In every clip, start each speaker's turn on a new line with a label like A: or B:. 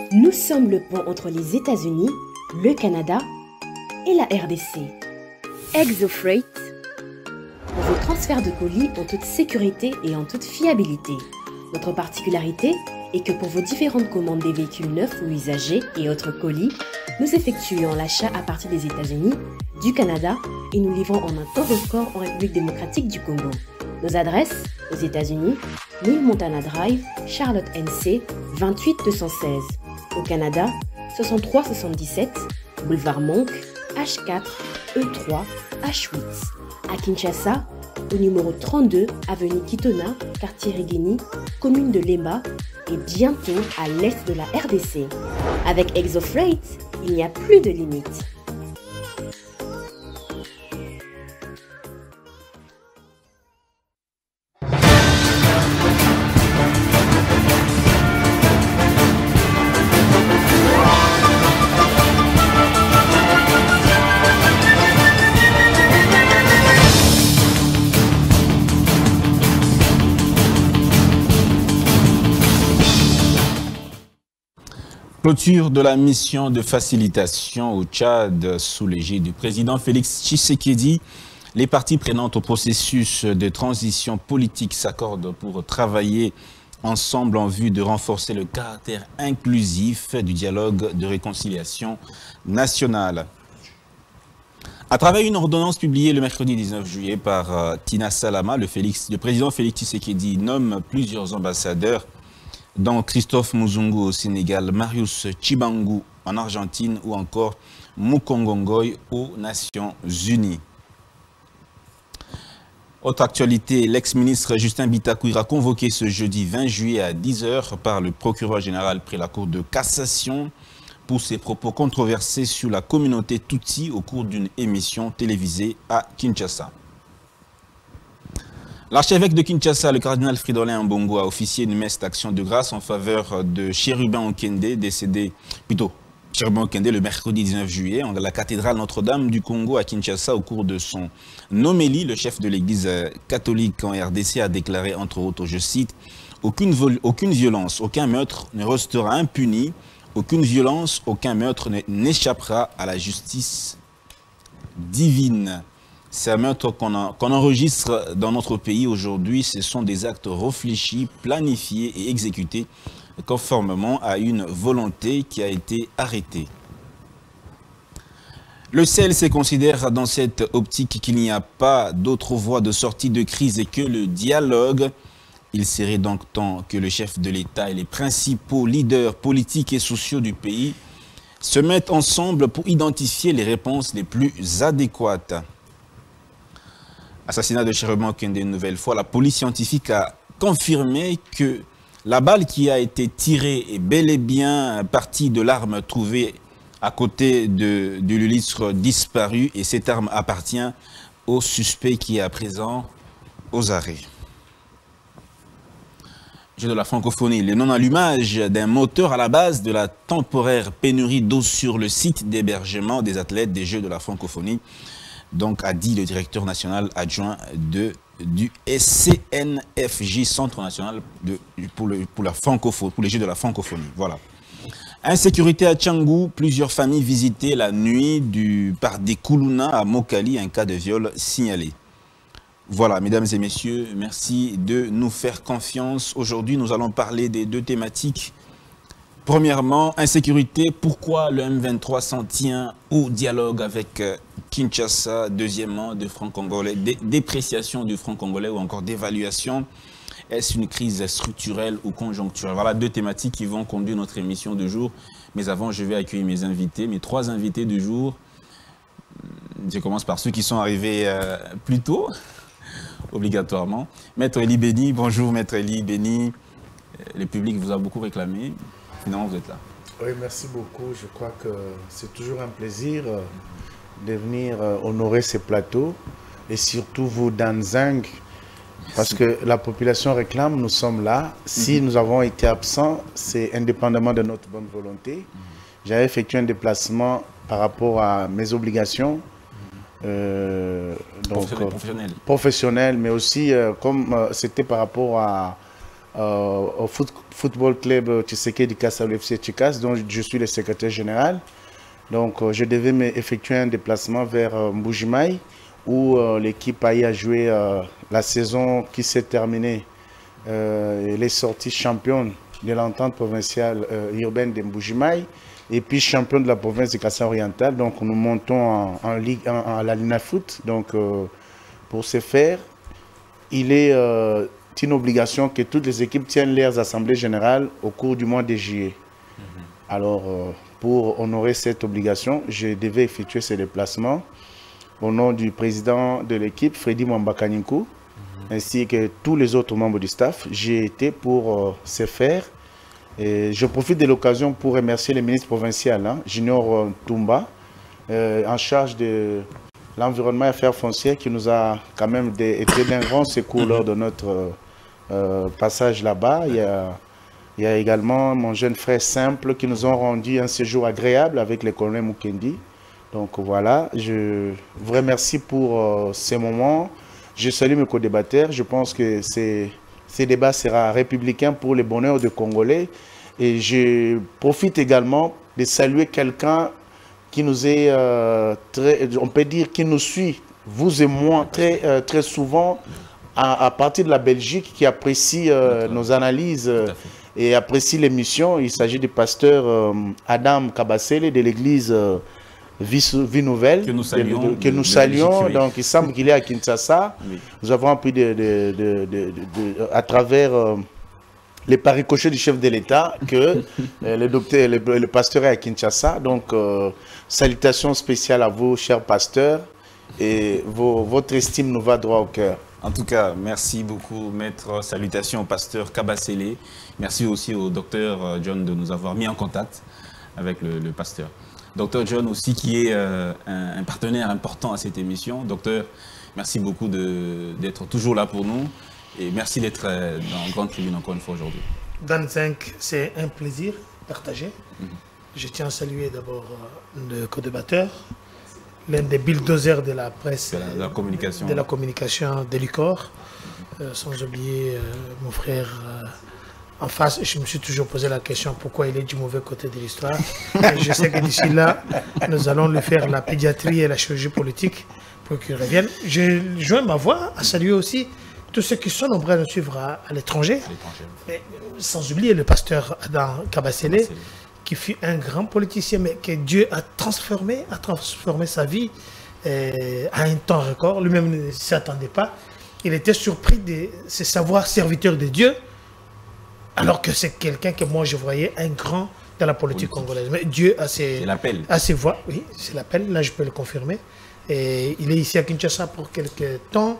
A: Nous sommes le pont entre les États-Unis, le Canada et la RDC. ExoFreight, pour vos transferts de colis en toute sécurité et en toute fiabilité. Notre particularité est que pour vos différentes commandes des véhicules neufs ou usagés et autres colis, nous effectuons l'achat à partir des États-Unis, du Canada et nous livrons en un temps record en République démocratique du Congo. Nos adresses, aux États-Unis, 1000 Montana Drive, Charlotte NC, 28216. Au Canada, 6377, Boulevard Monk, H4, E3, H8. À Kinshasa, au numéro 32, avenue Kitona, quartier Rigini, commune de Lemba, et bientôt à l'est de la RDC. Avec ExoFreight, il n'y a plus de limites.
B: Clôture de la mission de facilitation au Tchad sous l'égide du président Félix Tshisekedi. Les parties prenantes au processus de transition politique s'accordent pour travailler ensemble en vue de renforcer le caractère inclusif du dialogue de réconciliation nationale. À travers une ordonnance publiée le mercredi 19 juillet par Tina Salama, le président Félix Tshisekedi nomme plusieurs ambassadeurs, dont Christophe Muzungu au Sénégal, Marius Chibangu en Argentine ou encore Mukongongoy aux Nations Unies. Autre actualité, l'ex-ministre Justin Bitakoura convoqué ce jeudi 20 juillet à 10 h par le procureur général près la Cour de cassation pour ses propos controversés sur la communauté Tutsi au cours d'une émission télévisée à Kinshasa. L'archevêque de Kinshasa, le cardinal Fridolin Ambongo, a officié une messe d'action de grâce en faveur de Chérubin Okende, Chérubin Okende le mercredi 19 juillet, en la cathédrale Notre-Dame du Congo à Kinshasa. Au cours de son homélie, le chef de l'église catholique en RDC a déclaré, entre autres, je cite, « Aucune violence, aucun meurtre ne restera impuni, aucune violence, aucun meurtre n'échappera à la justice divine ». Ces meurtres qu'on enregistre dans notre pays aujourd'hui, ce sont des actes réfléchis, planifiés et exécutés conformément à une volonté qui a été arrêtée. Le CLC considère dans cette optique qu'il n'y a pas d'autre voie de sortie de crise que le dialogue. Il serait donc temps que le chef de l'État et les principaux leaders politiques et sociaux du pays se mettent ensemble pour identifier les réponses les plus adéquates. Assassinat de Chérubin Okende une nouvelle fois, la police scientifique a confirmé que la balle qui a été tirée est bel et bien partie de l'arme trouvée à côté de l'illustre disparu et cette arme appartient au suspect qui est à présent aux arrêts. Jeu de la francophonie, le non-allumage d'un moteur à la base de la temporaire pénurie d'eau sur le site d'hébergement des athlètes des Jeux de la francophonie. Donc, a dit le directeur national adjoint du SCNFJ, Centre national pour les Jeux de la francophonie. Voilà. Insécurité à Tchangou, plusieurs familles visitées la nuit par des Koulouna à Mokali, un cas de viol signalé. Voilà, mesdames et messieurs, merci de nous faire confiance. Aujourd'hui, nous allons parler des deux thématiques. Premièrement, insécurité, pourquoi le M23 s'en tient au dialogue avec Kinshasa? Deuxièmement, de franc congolais, dépréciation du franc congolais ou encore d'évaluation. Est-ce une crise structurelle ou conjoncturelle? Voilà deux thématiques qui vont conduire notre émission du jour. Mais avant, je vais accueillir mes invités, mes trois invités du jour. Je commence par ceux qui sont arrivés plus tôt, obligatoirement. Maître Eli Béni, bonjour Maître Eli Béni. Le public vous a beaucoup réclamé. Finalement, vous êtes là.
C: Oui, merci beaucoup. Je crois que c'est toujours un plaisir de venir honorer ces plateaux et surtout vous, Danzang, parce que la population réclame, nous sommes là. Si nous avons été absents, c'est indépendamment de notre bonne volonté. J'avais effectué un déplacement par rapport à mes obligations
B: donc, professionnelles,
C: mais aussi comme c'était par rapport à au Football Club Tshisekedi Kassalu FC Tchikas, dont je suis le secrétaire général. Donc, je devais effectuer un déplacement vers Mbujimaï, où l'équipe a joué la saison qui s'est terminée. Elle est sortie championne de l'entente provinciale urbaine de Mbujimaï et puis championne de la province de Kassai oriental. Donc, nous montons en Ligue 1 à la Lina Foot. Donc, pour ce faire, il est une obligation que toutes les équipes tiennent leurs assemblées générales au cours du mois de juillet. Alors, pour honorer cette obligation, je devais effectuer ces déplacements au nom du président de l'équipe, Freddy Mwambakanikou, ainsi que tous les autres membres du staff. J'ai été pour ce faire. Et je profite de l'occasion pour remercier le ministre provincial, Junior Toumba, en charge de l'environnement et affaires foncières, qui nous a quand même été d'un grand secours lors de notre passage là-bas. Il y a également mon jeune frère Simple qui nous ont rendu un séjour agréable avec le colonel Mukendi. Donc voilà, je vous remercie pour ces moments. Je salue mes co-débatteurs. Je pense que ces débats seront républicains pour le bonheur des Congolais. Et je profite également de saluer quelqu'un qui nous est, on peut dire, qui nous suit, vous et moi, très souvent, à partir de la Belgique, qui apprécie nos analyses et apprécie l'émission. Il s'agit du pasteur Adam Kabasele de l'église Vie Nouvelle, que nous saluons. Donc, il semble qu'il est à Kinshasa. Oui. Nous avons appris à travers les paricochets du chef de l'État que le pasteur est à Kinshasa. Donc, salutations spéciales à vous, chers pasteurs, et votre estime nous va droit au cœur.
B: En tout cas, merci beaucoup, maître. Salutations au pasteur Kabasele. Merci aussi au docteur John de nous avoir mis en contact avec le pasteur. Docteur John aussi, qui est un partenaire important à cette émission. Docteur, merci beaucoup d'être toujours là pour nous et merci d'être dans Grande Tribune encore une fois aujourd'hui.
D: Dan Zinc, c'est un plaisir partagé. Je tiens à saluer d'abord le co-débatteur, l'un des bulldozers de la presse,
B: de la communication
D: de l'ICOR, sans oublier mon frère en face. Je me suis toujours posé la question pourquoi il est du mauvais côté de l'histoire. Je sais que d'ici là, nous allons lui faire la pédiatrie et la chirurgie politique pour qu'il revienne. Je joins ma voix à saluer aussi tous ceux qui sont nombreux à nous suivre à l'étranger, sans oublier le pasteur Adam Kabasele, qui fut un grand politicien, mais que Dieu a transformé sa vie à un temps record. Lui-même ne s'y attendait pas. Il était surpris de se savoir serviteur de Dieu, alors que c'est quelqu'un que moi je voyais un grand dans la politique congolaise. Mais Dieu a ses voix, oui, c'est l'appel, là je peux le confirmer. Et il est ici à Kinshasa pour quelques temps.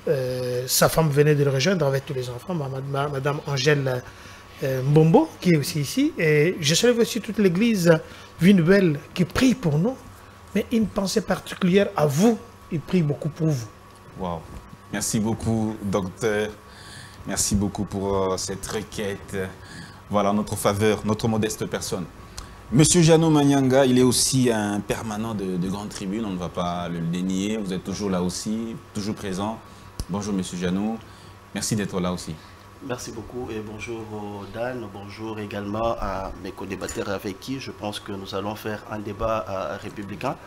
D: Sa femme venait de le rejoindre avec tous les enfants, Madame Angèle Mbombo, qui est aussi ici. Et je salue aussi toute l'église Vie Nouvelle qui prie pour nous. Mais une pensée particulière à vous, il prie beaucoup pour vous.
B: Wow. Merci beaucoup, docteur. Merci beaucoup pour cette requête. Voilà, notre faveur, notre modeste personne. Monsieur Jeannot Manyanga, il est aussi un permanent de Grande Tribune, on ne va pas le dénier. Vous êtes toujours là aussi, toujours présent. Bonjour Monsieur Jeannot, merci d'être là aussi.
E: Merci beaucoup et bonjour Dan, bonjour également à mes co-débatteurs avec qui je pense que nous allons faire un débat républicain.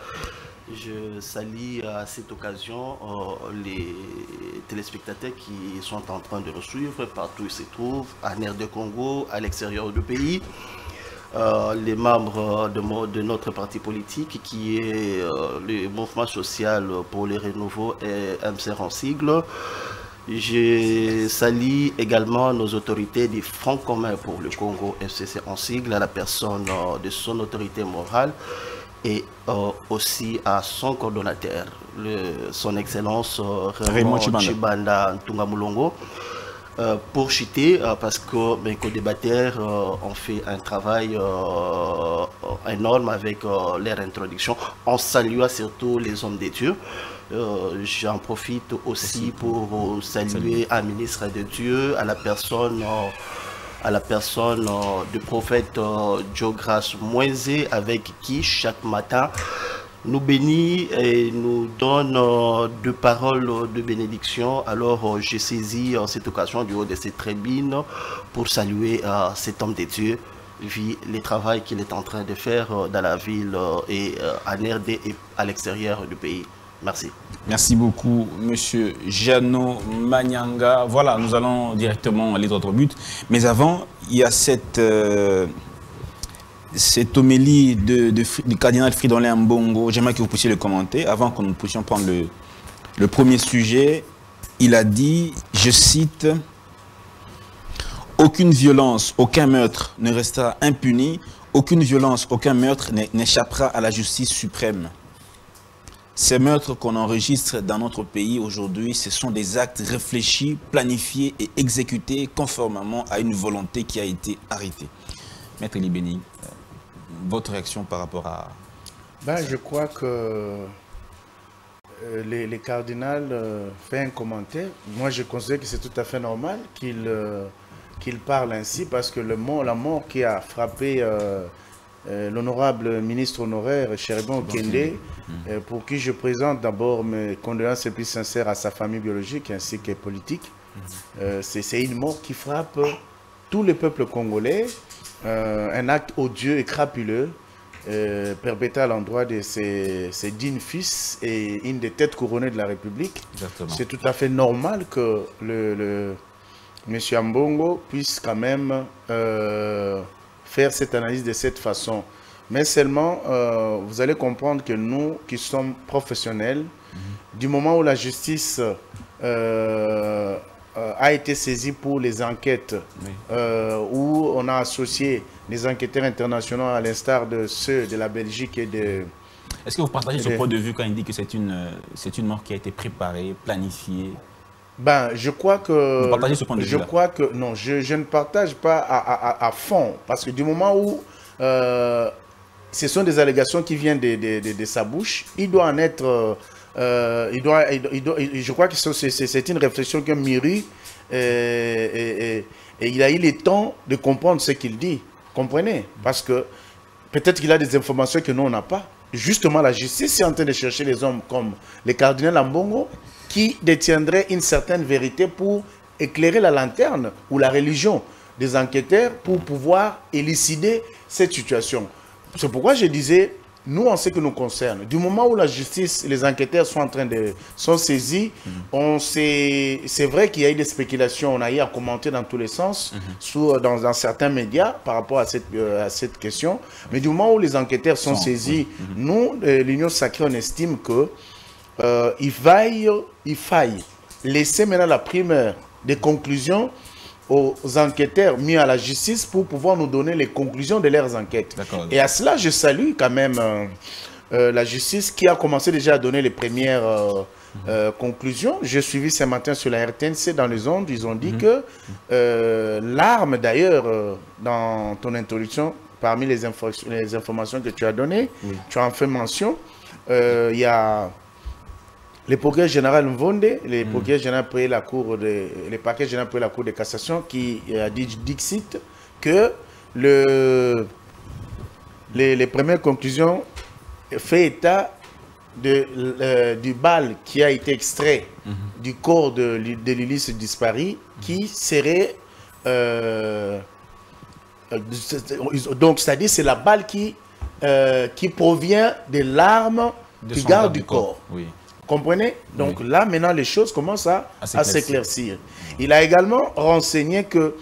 E: Je salue à cette occasion les téléspectateurs qui sont en train de nous suivre partout où ils se trouvent, en RD Congo, à l'extérieur du pays, les membres de notre parti politique qui est le Mouvement social pour le renouveau et MCR en sigle. Je salue également nos autorités du Front commun pour le Congo, FCC en sigle, à la personne de son autorité morale et aussi à son coordonnateur, son Excellence Raymond Chibanda Ntungamulongo, pour chiter, parce que mes co-débatteurs ont fait un travail énorme avec leur introduction, en saluant surtout les hommes des dieux. J'en profite aussi pour saluer un ministre de Dieu, à la personne du prophète Diogras Moïse, avec qui chaque matin nous bénit et nous donne deux paroles de bénédiction. Alors j'ai saisi cette occasion du haut de cette tribune pour saluer cet homme de Dieu, vu le travail qu'il est en train de faire dans la ville et en RD et à l'extérieur du pays. Merci.
B: Merci beaucoup, Monsieur Jeannot Manyanga. Voilà, nous allons directement aller droit au but. Mais avant, il y a cette homélie du cardinal Fridolin Ambongo. J'aimerais que vous puissiez le commenter avant que nous puissions prendre le premier sujet. Il a dit, je cite, « Aucune violence, aucun meurtre ne restera impuni. Aucune violence, aucun meurtre n'échappera à la justice suprême. » Ces meurtres qu'on enregistre dans notre pays aujourd'hui, ce sont des actes réfléchis, planifiés et exécutés conformément à une volonté qui a été arrêtée. Maître Libeni, votre réaction par rapport à...
C: Je crois que les cardinals font un commentaire. Moi, je considère que c'est tout à fait normal qu'il parle ainsi parce que la mort qui a frappé l'honorable ministre honoraire Chéribon Okende, pour qui je présente d'abord mes condoléances les plus sincères à sa famille biologique ainsi que politique. C'est une mort qui frappe tout le peuple congolais, un acte odieux et crapuleux, perpétré à l'endroit de ses dignes fils et une des têtes couronnées de la République. C'est tout à fait normal que M. Ambongo puisse quand même faire cette analyse de cette façon. Mais seulement, vous allez comprendre que nous, qui sommes professionnels, du moment où la justice a été saisie pour les enquêtes, où on a associé les enquêteurs internationaux à l'instar de ceux de la Belgique et de...
B: Est-ce que vous partagez ce point de vue quand il dit que c'est une mort qui a été préparée, planifiée?
C: Je crois que...
B: Vous partagez ce point de vue-là?
C: Je crois que... Non, je ne partage pas à fond. Parce que du moment où ce sont des allégations qui viennent de sa bouche, il doit en être... je crois que c'est une réflexion que mûrit et il a eu le temps de comprendre ce qu'il dit. Comprenez? Parce que peut-être qu'il a des informations que nous, on n'a pas. Justement, la justice est en train de chercher les hommes comme le cardinal Ambongo qui détiendraient une certaine vérité pour éclairer la lanterne ou la religion des enquêteurs pour pouvoir élucider cette situation. C'est pourquoi je disais, nous, en ce qui nous concerne, du moment où la justice, les enquêteurs sont saisis, c'est vrai qu'il y a eu des spéculations, on a eu à commenter dans tous les sens, dans certains médias par rapport à cette question. Mais du moment où les enquêteurs sont saisis, nous, l'Union Sacrée, on estime que il faille laisser maintenant la primeur des conclusions aux enquêteurs mis à la justice pour pouvoir nous donner les conclusions de leurs enquêtes. Et à cela, je salue quand même la justice qui a commencé déjà à donner les premières conclusions. J'ai suivi ce matin sur la RTNC dans les ondes, ils ont dit que l'arme d'ailleurs, dans ton introduction, parmi les informations que tu as données, tu as en fait mention, il y a le procureur général Mvonde, le procureur général près la cour de, le parquet général près la cour de cassation qui a dit dixit que les premières conclusions fait état du bal qui a été extrait du corps de l'Ulysse disparu qui serait donc c'est-à-dire c'est la balle qui provient de l'arme du garde du corps. Comprenez? Donc là, maintenant, les choses commencent à s'éclaircir. Il a également renseigné que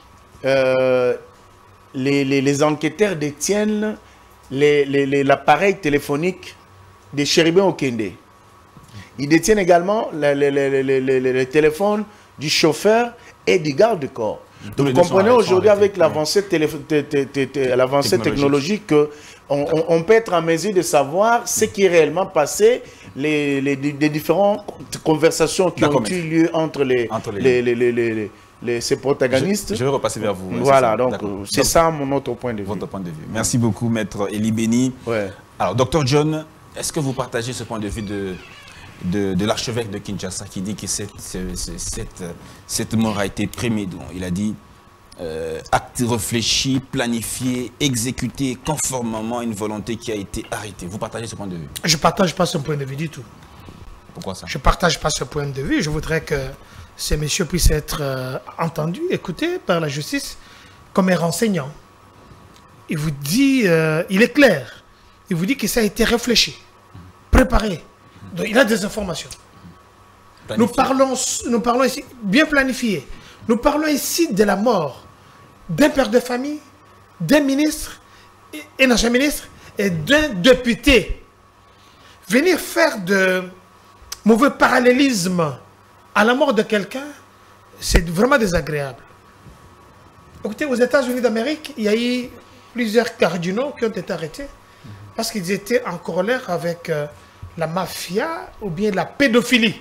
C: les enquêteurs détiennent l'appareil téléphonique de Chéribon Okende. Ils détiennent également le téléphone du chauffeur et du garde du corps. Donc, vous comprenez aujourd'hui avec l'avancée technologique qu'on peut être en mesure de savoir ce qui est réellement passé, les différentes conversations qui ont eu lieu entre ces protagonistes.
B: Je vais repasser vers vous.
C: Voilà, donc c'est ça notre point de vue.
B: Votre point de vue. Merci beaucoup, Maître Eli Beni. Alors, Dr John, est-ce que vous partagez ce point de vue de l'archevêque de Kinshasa qui dit que cette mort a été préméditée? Il a dit acte réfléchi, planifié, exécuté conformément à une volonté qui a été arrêtée. Vous partagez ce point de vue?
D: Je ne partage pas ce point de vue du tout.
B: Pourquoi ça?
D: Je ne partage pas ce point de vue. Je voudrais que ces messieurs puissent être entendus, écoutés par la justice comme un renseignant. Il vous dit, il est clair, il vous dit que ça a été réfléchi, préparé. Donc il a des informations. Nous parlons ici, bien planifié. Nous parlons ici de la mort d'un père de famille, d'un ministre, et ancien ministre, et d'un député. Venir faire de mauvais parallélisme à la mort de quelqu'un, c'est vraiment désagréable. Écoutez, aux États-Unis d'Amérique, il y a eu plusieurs cardinaux qui ont été arrêtés parce qu'ils étaient en corollaire avec la mafia ou bien la pédophilie.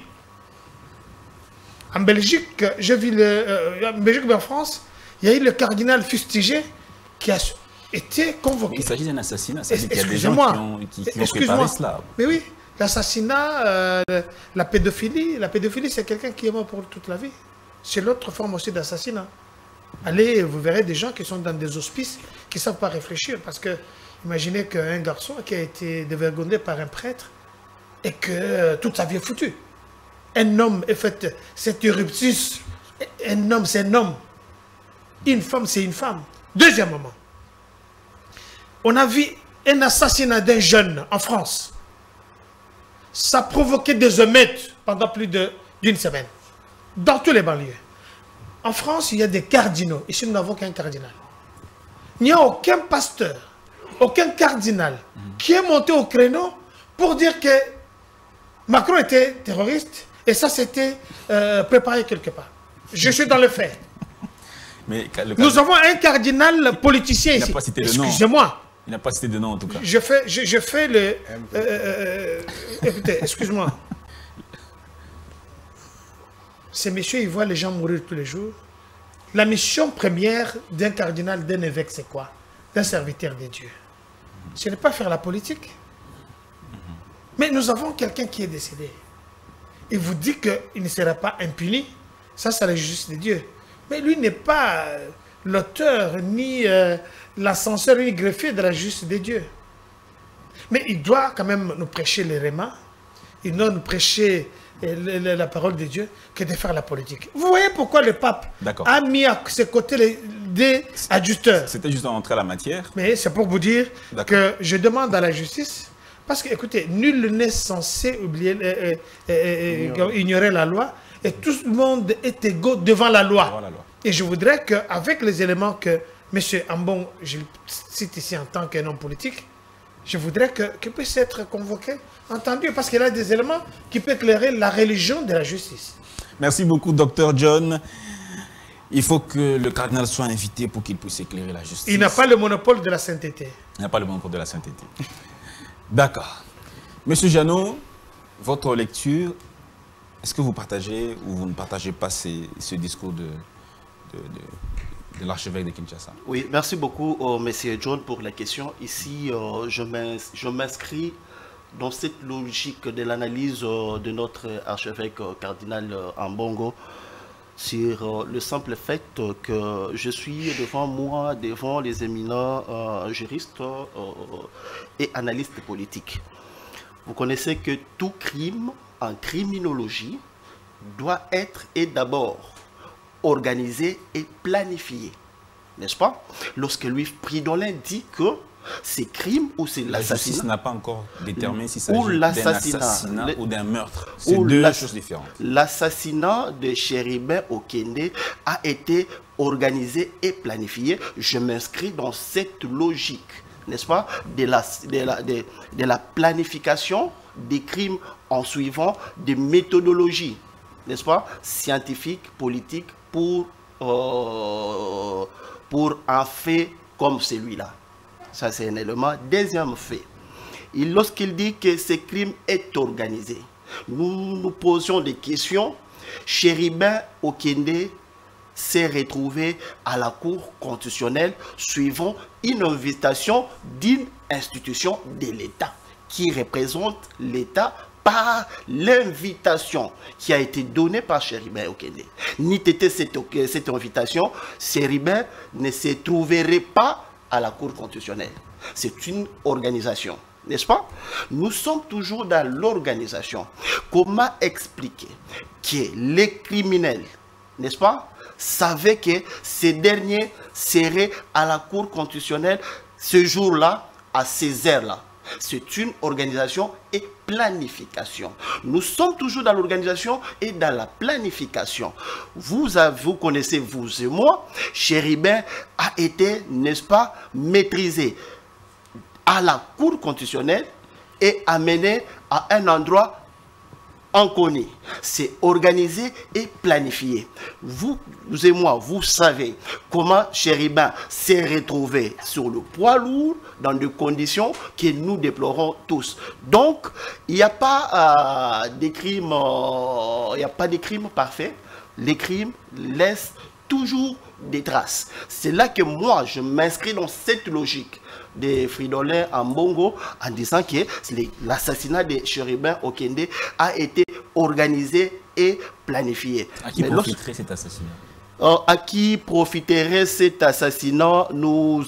D: En Belgique, j'ai vu en Belgique, mais en France, il y a eu le cardinal fustigé qui a été convoqué.
B: Il s'agit d'un assassinat, c'est-à-dire qu'il y a des gens qui ont préparé cela.
D: Mais oui, l'assassinat, la pédophilie, c'est quelqu'un qui est mort pour toute la vie. C'est l'autre forme aussi d'assassinat. Allez, vous verrez des gens qui sont dans des hospices qui ne savent pas réfléchir. Parce que, imaginez qu'un garçon qui a été dévergondé par un prêtre et que toute sa vie est foutue. Un homme est fait cette ruptus. Un homme, c'est un homme. Une femme, c'est une femme. Deuxièmement, on a vu un assassinat d'un jeune en France. Ça a provoqué des émeutes pendant plus d'une semaine. Dans tous les banlieues. En France, il y a des cardinaux. Ici, nous n'avons qu'un cardinal. Il n'y a aucun pasteur, aucun cardinal qui est monté au créneau pour dire que Macron était terroriste et ça, c'était préparé quelque part. Je suis dans le fait.
B: Mais
D: nous avons un cardinal politicien ici. Excusez-moi.
B: Il n'a pas cité de nom, en tout cas.
D: Je fais le... écoutez, excuse-moi. Ces messieurs, ils voient les gens mourir tous les jours. La mission première d'un cardinal, d'un évêque, c'est quoi? D'un serviteur de Dieu. Ce n'est pas faire la politique. Mais nous avons quelqu'un qui est décédé. Il vous dit qu'il ne sera pas impuni. Ça, c'est la justice de Dieu. Mais lui n'est pas l'auteur, ni l'ascenseur, ni greffier de la justice de Dieu. Mais il doit quand même nous prêcher les rémas. Il doit nous prêcher la parole de Dieu que de faire la politique. Vous voyez pourquoi le pape a mis à ses côtés des adjusteurs.
B: C'était juste d'entrer à la matière.
D: Mais c'est pour vous dire que je demande à la justice, parce que, écoutez, nul n'est censé ignorer la loi, et tout le monde est égaux devant la loi. Et je voudrais qu'avec les éléments que M. Ambon, je le cite ici en tant qu'un homme politique, je voudrais qu'il puisse être convoqué, entendu, parce qu'il a des éléments qui peuvent éclairer la religion de la justice.
B: Merci beaucoup, Dr John. Il faut que le cardinal soit invité pour qu'il puisse éclairer la justice.
D: Il n'a pas le monopole de la sainteté. Il
B: n'a pas le monopole de la sainteté. D'accord. Monsieur Jeannot, votre lecture, est-ce que vous partagez ou vous ne partagez pas ce discours de l'archevêque de Kinshasa?
E: Oui, merci beaucoup, monsieur John, pour la question. Ici, je m'inscris dans cette logique de l'analyse de notre archevêque cardinal Ambongo sur le simple fait que je suis devant les éminents juristes et analystes politiques. Vous connaissez que tout crime en criminologie doit être et d'abord organisé et planifié, n'est-ce pas? Lorsque Louis Fridolin dit que c'est crime ou c'est l'assassinat.
B: La justice n'a pas encore déterminé si c'est d'un assassinat ou d'un meurtre. C'est deux choses différentes.
E: L'assassinat de Chéribin Okende a été organisé et planifié. Je m'inscris dans cette logique, n'est-ce pas, de la planification des crimes en suivant des méthodologies, n'est-ce pas, scientifiques, politiques, pour un fait comme celui-là. Ça, c'est un élément. Deuxième fait, lorsqu'il dit que ce crime est organisé, nous nous posions des questions. Chéribin Okende s'est retrouvé à la Cour constitutionnelle suivant une invitation d'une institution de l'État qui représente l'État par l'invitation qui a été donnée par Chéribin Okende. N'eût été cette invitation, Chéribin ne se trouverait pas à la Cour constitutionnelle. C'est une organisation, n'est-ce pas? Nous sommes toujours dans l'organisation. Comment expliquer que les criminels, n'est-ce pas, savaient que ces derniers seraient à la Cour constitutionnelle ce jour-là, à ces heures-là? C'est une organisation et planification. Nous sommes toujours dans l'organisation et dans la planification. Vous connaissez, vous et moi, Chéribin a été, n'est-ce pas, maîtrisé à la Cour constitutionnelle et amené à un endroit inconnu. C'est organisé et planifié. Vous et moi, vous savez comment Chéribin s'est retrouvé sur le poids lourd dans des conditions que nous déplorons tous. Donc, il n'y a pas des crimes, parfaits. Les crimes laissent toujours des traces. C'est là que moi, je m'inscris dans cette logique de Fridolin Ambongo en disant que l'assassinat de Chéribin Okende a été organisé et planifié.
B: À qui profiterait cet assassinat?
E: À qui profiterait cet assassinat? Nous,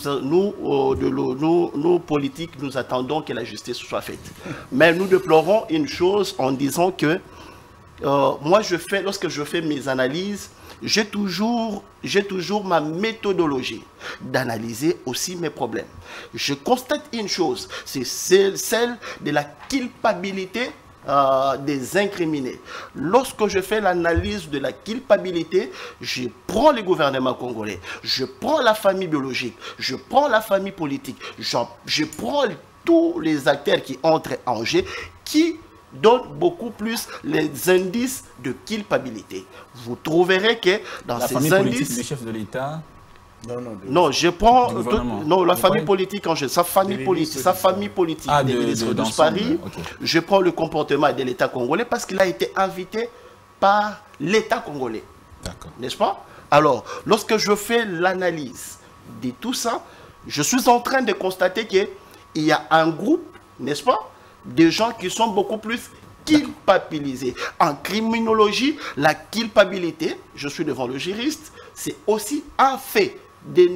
E: politiques, nous attendons que la justice soit faite. Mais nous déplorons une chose en disant que moi, lorsque je fais mes analyses, j'ai toujours ma méthodologie d'analyser aussi mes problèmes. Je constate une chose, c'est celle de la culpabilité des incriminés. Lorsque je fais l'analyse de la culpabilité, je prends le gouvernement congolais, je prends la famille biologique, je prends la famille politique, je prends tous les acteurs qui entrent en jeu, qui donne beaucoup plus les indices de culpabilité. Vous trouverez que dans ces indices... La famille politique
B: du chef de l'État...
E: Non, je prends... la famille politique en jeu, sa famille politique des ministres de Paris. Okay. Je prends le comportement de l'État congolais parce qu'il a été invité par l'État congolais. N'est-ce pas? Alors, lorsque je fais l'analyse de tout ça, je suis en train de constater qu'il y a un groupe, n'est-ce pas, des gens qui sont beaucoup plus culpabilisés. En criminologie, la culpabilité, je suis devant le juriste, c'est aussi un fait des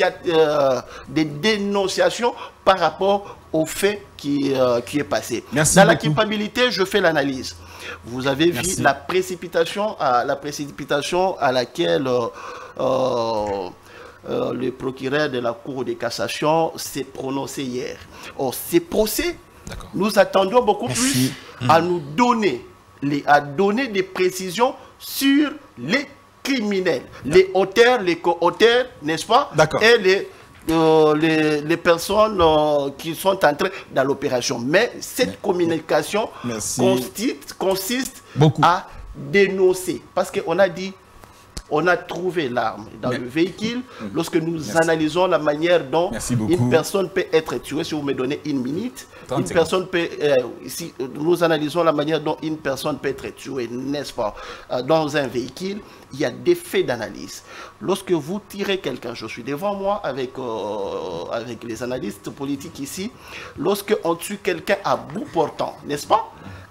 E: dénonciations par rapport au fait qui est passé.
B: Merci
E: Dans
B: beaucoup.
E: La culpabilité, je fais l'analyse. Vous avez vu la précipitation à laquelle le procureur de la Cour de cassation s'est prononcé hier. Or, ces procès, nous attendons beaucoup plus à nous donner, des précisions sur les criminels, les auteurs, les co-auteurs, n'est-ce pas? Et les personnes qui sont entrées dans l'opération. Mais cette communication consiste à dénoncer. Parce qu'on a dit, on a trouvé l'arme dans le véhicule. Lorsque nous analysons la manière dont une personne peut être tuée, si vous me donnez une minute, si nous analysons la manière dont une personne peut être tuée, n'est-ce pas, dans un véhicule, il y a des faits d'analyse. Lorsque vous tirez quelqu'un, je suis devant moi avec les analystes politiques ici, lorsque on tue quelqu'un à bout portant, n'est-ce pas?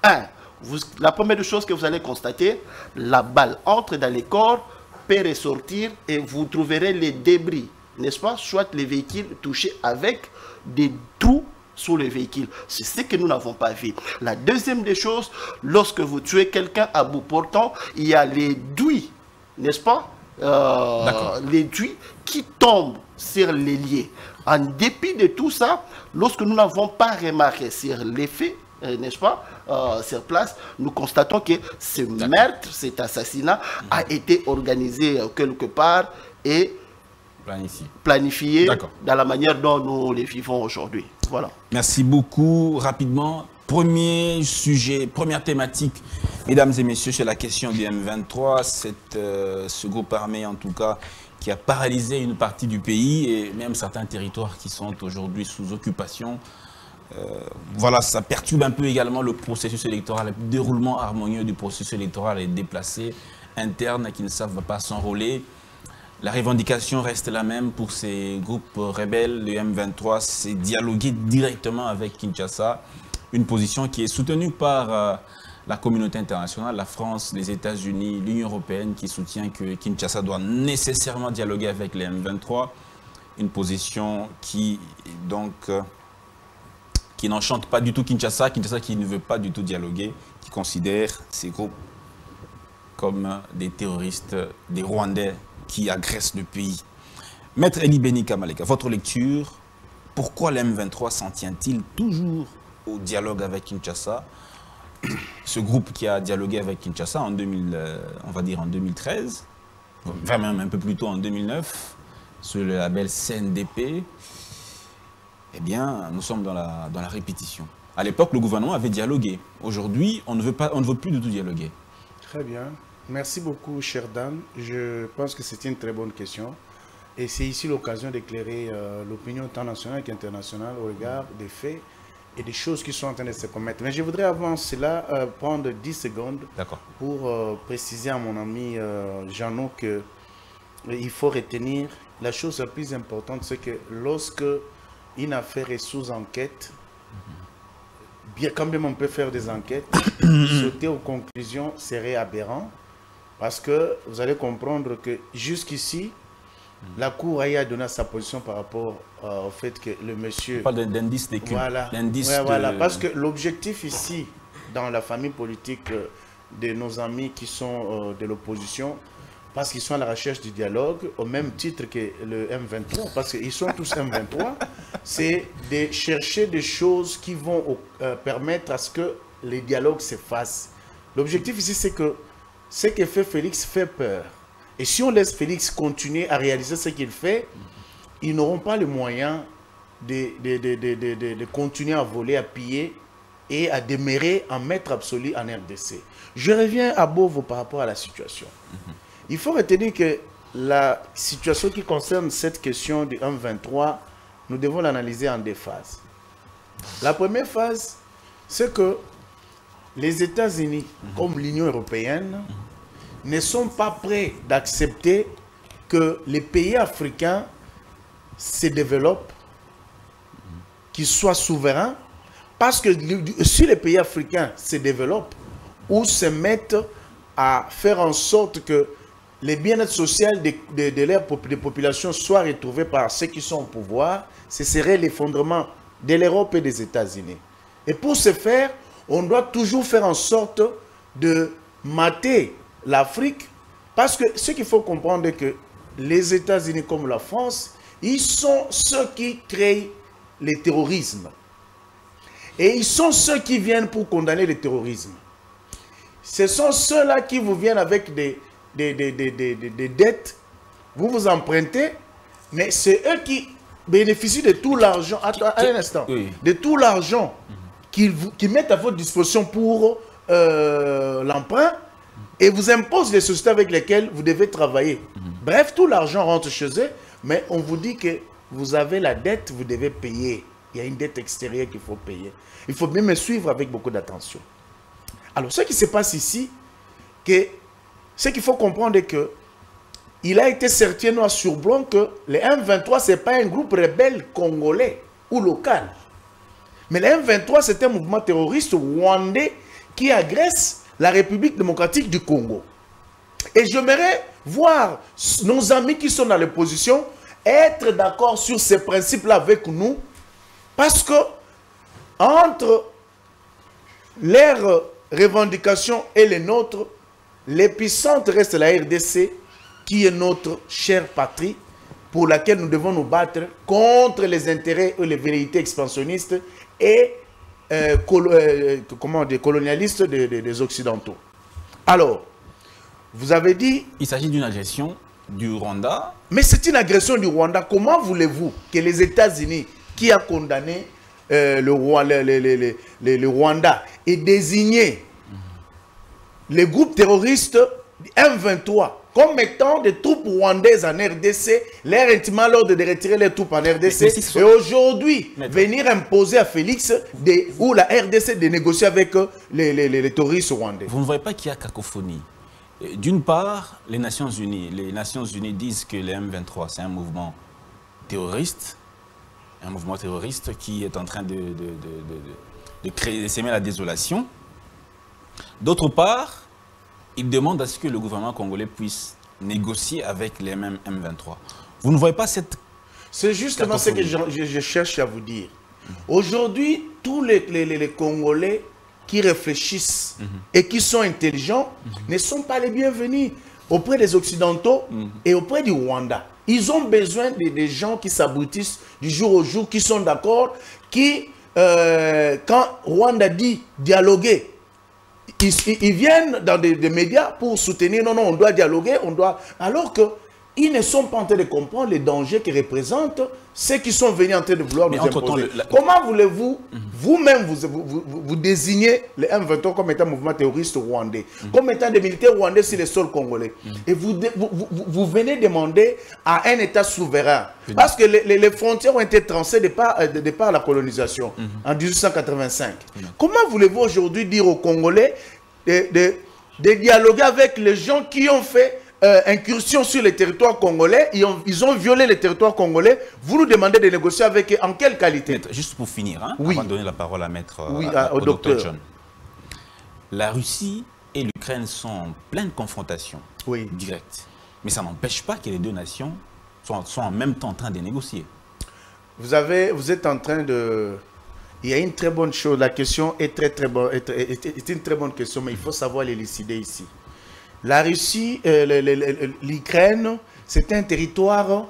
E: La première chose que vous allez constater, la balle entre dans les corps, peut ressortir et vous trouverez les débris, n'est-ce pas? Soit les véhicules touchés avec des trous sous le véhicule. C'est ce que nous n'avons pas vu. La deuxième des choses, lorsque vous tuez quelqu'un à bout portant, il y a les douilles, n'est-ce pas? Les douilles qui tombent sur les liés. En dépit de tout ça, lorsque nous n'avons pas remarqué sur les faits, n'est-ce pas, sur place, nous constatons que ce meurtre, cet assassinat a été organisé quelque part et planifié dans la manière dont nous les vivons aujourd'hui. Voilà.
B: Merci beaucoup. Rapidement, premier sujet, première thématique, mesdames et messieurs, c'est la question du M23, ce groupe armé en tout cas qui a paralysé une partie du pays et même certains territoires qui sont aujourd'hui sous occupation. Voilà, ça perturbe un peu également le processus électoral, le déroulement harmonieux du processus électoral est déplacé, internes qui ne savent pas s'enrôler. La revendication reste la même pour ces groupes rebelles, le M23, c'est dialoguer directement avec Kinshasa une position qui est soutenue par la communauté internationale, la France, les États-Unis, l'Union européenne qui soutient que Kinshasa doit nécessairement dialoguer avec les M23. Une position qui, donc, qui n'enchante pas du tout Kinshasa qui ne veut pas du tout dialoguer, qui considère ces groupes comme des terroristes, des Rwandais qui agressent le pays. Maître Eli Beni Kamaleka, votre lecture, pourquoi les M23 s'en tient-il toujours au dialogue avec Kinshasa? Ce groupe qui a dialogué avec Kinshasa en 2013, enfin même un peu plus tôt en 2009, sur le label CNDP, eh bien, nous sommes dans la répétition. À l'époque, le gouvernement avait dialogué. Aujourd'hui, on ne veut plus du tout dialoguer.
C: Très bien. Merci beaucoup, cher Dan. Je pense que c'est une très bonne question. Et c'est ici l'occasion d'éclairer l'opinion tant nationale qu'internationale au regard des faits et des choses qui sont en train de se commettre. Mais je voudrais avant cela prendre 10 secondes pour préciser à mon ami Jeannot qu'il faut retenir la chose la plus importante, c'est que lorsque une affaire est sous enquête, bien quand même on peut faire des enquêtes, sauter aux conclusions serait aberrant, parce que vous allez comprendre que jusqu'ici, la Cour a donné sa position par rapport au fait que le monsieur...
B: On parle d'indice des cultes.
C: Voilà, voilà, parce que l'objectif ici, dans la famille politique de nos amis qui sont de l'opposition, parce qu'ils sont à la recherche du dialogue, au même titre que le M23, parce qu'ils sont tous M23, c'est de chercher des choses qui vont permettre à ce que les dialogues se fassent. L'objectif ici, c'est que ce que fait Félix fait peur. Et si on laisse Félix continuer à réaliser ce qu'il fait, ils n'auront pas le moyen de continuer à voler, à piller et à demeurer en maître absolu en RDC. Je reviens à Bovo par rapport à la situation. Il faut retenir que la situation qui concerne cette question du M23, nous devons l'analyser en deux phases. La première phase, c'est que les États-Unis, comme l'Union européenne, ne sont pas prêts d'accepter que les pays africains se développent, qu'ils soient souverains, parce que si les pays africains se développent ou se mettent à faire en sorte que les bien-être social de leur population soient retrouvés par ceux qui sont au pouvoir, ce serait l'effondrement de l'Europe et des États-Unis. Et pour ce faire, on doit toujours faire en sorte de mater l'Afrique, parce que ce qu'il faut comprendre est que les États-Unis comme la France, ils sont ceux qui créent le terrorisme. Et ils sont ceux qui viennent pour condamner le terrorisme. Ce sont ceux-là qui vous viennent avec des dettes, vous vous empruntez, mais c'est eux qui bénéficient de tout l'argent, un instant, de tout l'argent qu'ils mettent à votre disposition pour l'emprunt, et vous imposent les sociétés avec lesquelles vous devez travailler. Bref, tout l'argent rentre chez eux, mais on vous dit que vous avez la dette, vous devez payer. Il y a une dette extérieure qu'il faut payer. Il faut bien me suivre avec beaucoup d'attention. Alors, ce qui se passe ici, ce qu'il faut comprendre est que il a été certain noir sur blanc que les M23, ce n'est pas un groupe rebelle congolais ou local. Mais les M23, c'est un mouvement terroriste rwandais qui agresse la République démocratique du Congo. Et j'aimerais voir nos amis qui sont dans l'opposition être d'accord sur ces principes-là avec nous, parce que entre leurs revendications et les nôtres, l'épicentre reste la RDC, qui est notre chère patrie, pour laquelle nous devons nous battre contre les intérêts et les velléités expansionnistes et colonialistes des Occidentaux. Alors, vous avez dit...
B: Il s'agit d'une agression du Rwanda.
C: Mais c'est une agression du Rwanda. Comment voulez-vous que les États-Unis, qui a condamné le Rwanda, aient désigné les groupes terroristes M23 comme étant des troupes rwandaises en RDC, leur intimement l'ordre de retirer les troupes en RDC, et aujourd'hui venir imposer à Félix ou la RDC de négocier avec les terroristes rwandais?
B: Vous ne voyez pas qu'il y a cacophonie? D'une part, les Nations Unies disent que les M23, c'est un mouvement terroriste qui est en train de s'aimer la désolation. D'autre part, il demande à ce que le gouvernement congolais puisse négocier avec les mêmes M23. Vous ne voyez pas cette...
C: C'est justement ce que je cherche à vous dire. Aujourd'hui, tous les Congolais qui réfléchissent et qui sont intelligents ne sont pas les bienvenus auprès des Occidentaux et auprès du Rwanda. Ils ont besoin des gens qui s'aboutissent du jour au jour, qui sont d'accord, qui, quand Rwanda dit dialoguer, ils viennent dans des médias pour soutenir, non, on doit dialoguer, on doit... Alors qu'ils ne sont pas en train de comprendre les dangers que représentent ceux qui sont venus en train de vouloir nous imposer. Comment voulez-vous, vous-même, vous désigner les M23 comme étant un mouvement terroriste rwandais, comme étant des militaires rwandais sur les sols congolais, et vous venez demander à un État souverain, parce que les frontières ont été tracées de par la colonisation en 1885. Comment voulez-vous aujourd'hui dire aux Congolais de dialoguer avec les gens qui ont fait incursion sur les territoires congolais, ils ont violé les territoires congolais, vous nous demandez de négocier avec eux, en quelle qualité?
B: Maître, juste pour finir, hein,
C: oui.
B: avant de donner la parole à Maître
C: au
B: docteur John. La Russie et l'Ukraine sont en pleine confrontation directe. Mais ça n'empêche pas que les deux nations sont en même temps en train de négocier. Vous
C: êtes en train de... Il y a une très bonne chose, la question est très bonne, est une très bonne question, mais il faut savoir l'élucider ici. La Russie, l'Ukraine, c'est un territoire